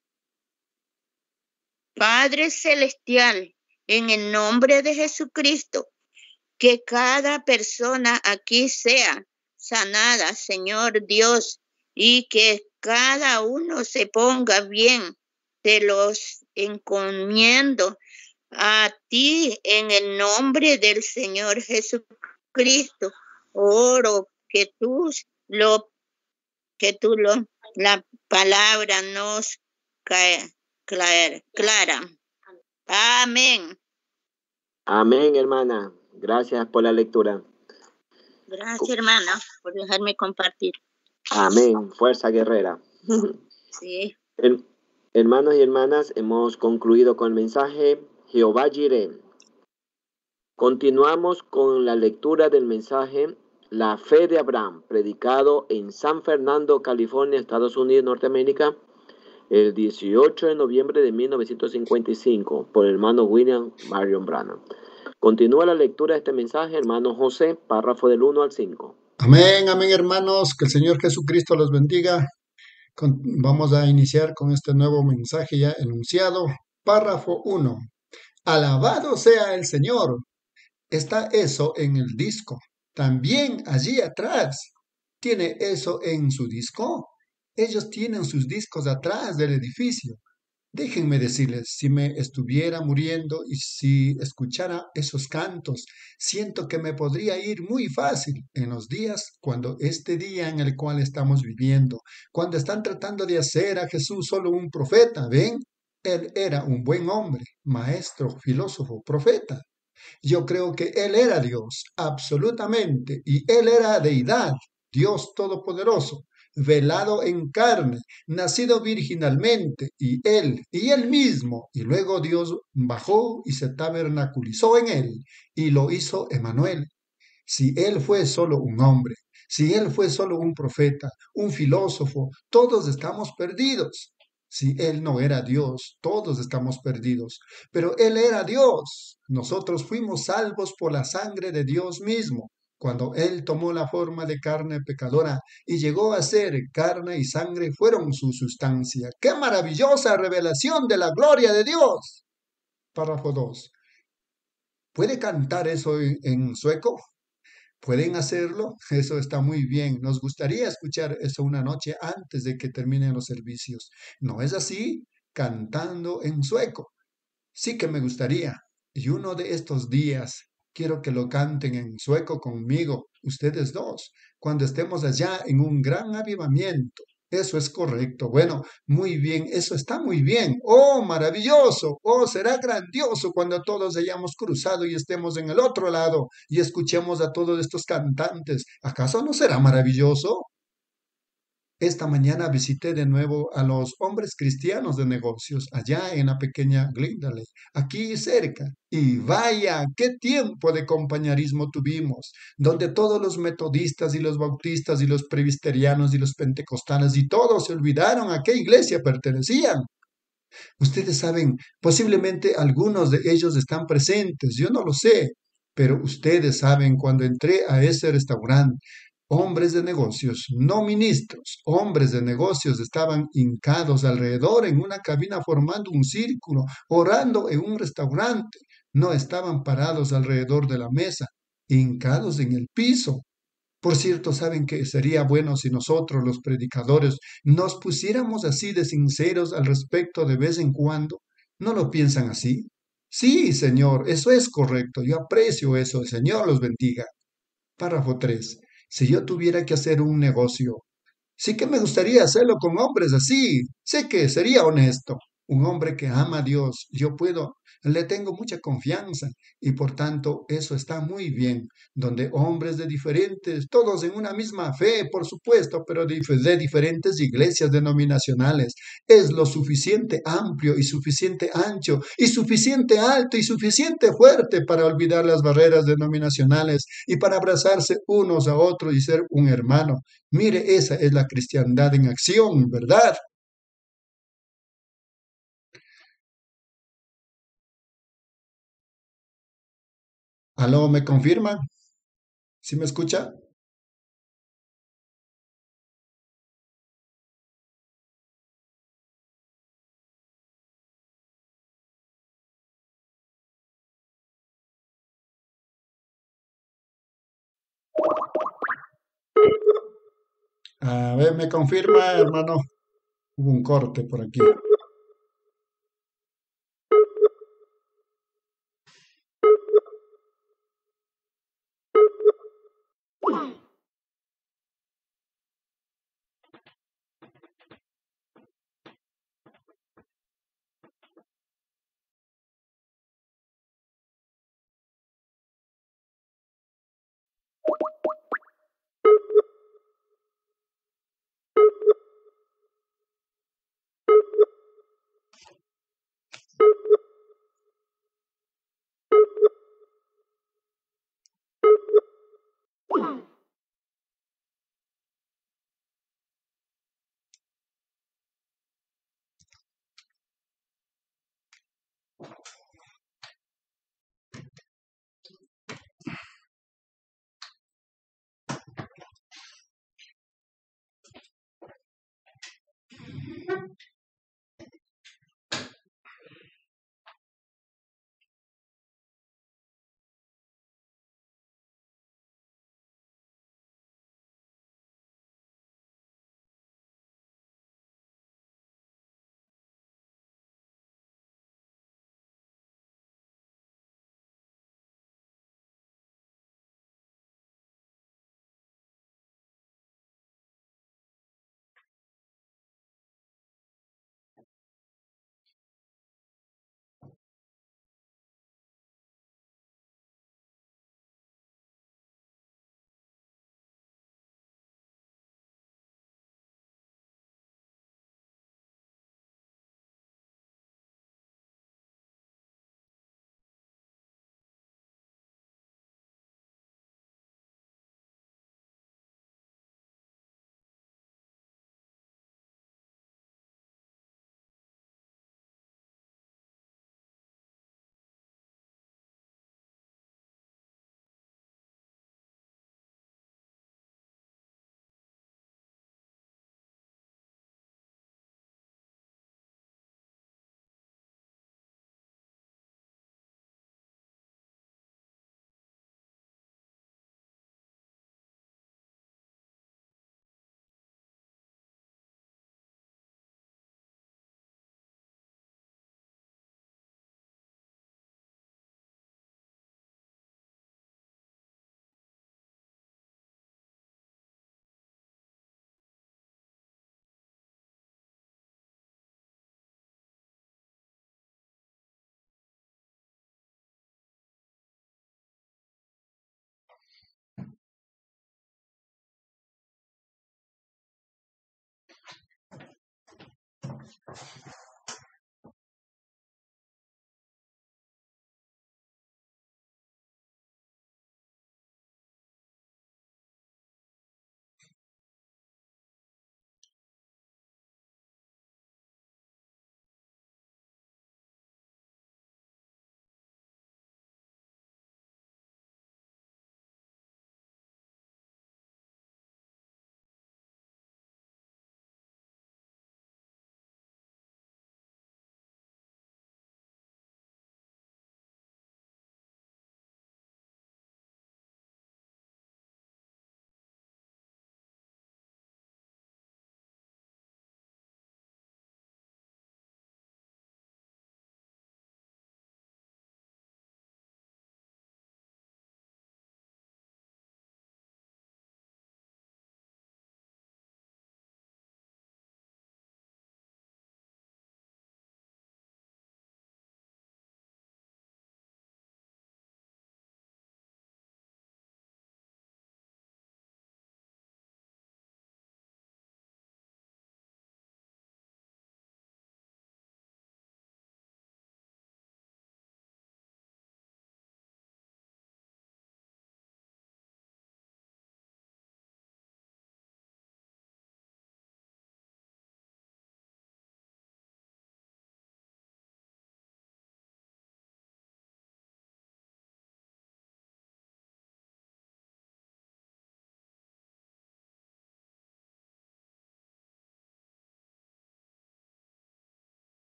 Padre Celestial, en el nombre de Jesucristo, que cada persona aquí sea sanada, Señor Dios, y que cada uno se ponga bien. Te los encomiendo a ti en el nombre del Señor Jesucristo. Oro que tú lo, que tú lo, la palabra nos cae clara. clara. Amén. Amén, hermana. Gracias por la lectura. Gracias, hermana, por dejarme compartir. Amén. Fuerza guerrera. Sí. Her- hermanos y hermanas, hemos concluido con el mensaje Jehová Jireh. Continuamos con la lectura del mensaje La fe de Abraham, predicado en San Fernando, California, Estados Unidos, Norteamérica, el dieciocho de noviembre de mil novecientos cincuenta y cinco, por el hermano William Marion Branham. Continúa la lectura de este mensaje, hermano José, párrafo del uno al cinco. Amén, amén, hermanos. Que el Señor Jesucristo los bendiga. Con- vamos a iniciar con este nuevo mensaje ya enunciado Párrafo uno. Alabado sea el Señor. Está eso en el disco. También allí atrás. ¿Tiene eso en su disco? Ellos tienen sus discos atrás del edificio. Déjenme decirles, si me estuviera muriendo y si escuchara esos cantos, siento que me podría ir muy fácil en los días cuando este día en el cual estamos viviendo, cuando están tratando de hacer a Jesús solo un profeta, ¿ven? Él era un buen hombre, maestro, filósofo, profeta. Yo creo que Él era Dios, absolutamente, y Él era deidad, Dios todopoderoso, velado en carne, nacido virginalmente, y Él, y Él mismo, y luego Dios bajó y se tabernaculizó en Él, y lo hizo Emanuel. Si Él fue solo un hombre, si Él fue solo un profeta, un filósofo, todos estamos perdidos. Si Él no era Dios, todos estamos perdidos. Pero Él era Dios. Nosotros fuimos salvos por la sangre de Dios mismo, cuando Él tomó la forma de carne pecadora y llegó a ser carne y sangre fueron su sustancia. ¡Qué maravillosa revelación de la gloria de Dios! Párrafo dos. ¿Puede cantar eso en, en sueco? ¿Pueden hacerlo? Eso está muy bien. Nos gustaría escuchar eso una noche antes de que terminen los servicios. ¿No es así? Cantando en sueco. Sí que me gustaría. Y uno de estos días quiero que lo canten en sueco conmigo, ustedes dos, cuando estemos allá en un gran avivamiento. Eso es correcto. Bueno, muy bien, eso está muy bien. Oh, maravilloso. Oh, será grandioso cuando todos hayamos cruzado y estemos en el otro lado y escuchemos a todos estos cantantes. ¿Acaso no será maravilloso? Esta mañana visité de nuevo a los hombres cristianos de negocios allá en la pequeña Glendale, aquí cerca. Y vaya, qué tiempo de compañerismo tuvimos, donde todos los metodistas y los bautistas y los presbiterianos y los pentecostales y todos se olvidaron a qué iglesia pertenecían. Ustedes saben, posiblemente algunos de ellos están presentes, yo no lo sé, pero ustedes saben, cuando entré a ese restaurante, hombres de negocios, no ministros, hombres de negocios estaban hincados alrededor en una cabina formando un círculo, orando en un restaurante. No estaban parados alrededor de la mesa, hincados en el piso. Por cierto, ¿saben que sería bueno si nosotros, los predicadores, nos pusiéramos así de sinceros al respecto de vez en cuando? ¿No lo piensan así? Sí, Señor, eso es correcto. Yo aprecio eso. El Señor los bendiga. Párrafo tres. Si yo tuviera que hacer un negocio, sí que me gustaría hacerlo con hombres así. Sé que sería honesto. Un hombre que ama a Dios, yo puedo, le tengo mucha confianza y por tanto eso está muy bien, donde hombres de diferentes, todos en una misma fe, por supuesto, pero de, de diferentes iglesias denominacionales, es lo suficiente amplio y suficiente ancho y suficiente alto y suficiente fuerte para olvidar las barreras denominacionales y para abrazarse unos a otros y ser un hermano. Mire, esa es la cristiandad en acción, ¿verdad? ¿Aló, me confirma? ¿Sí me escucha? A ver, me confirma, hermano. Hubo un corte por aquí.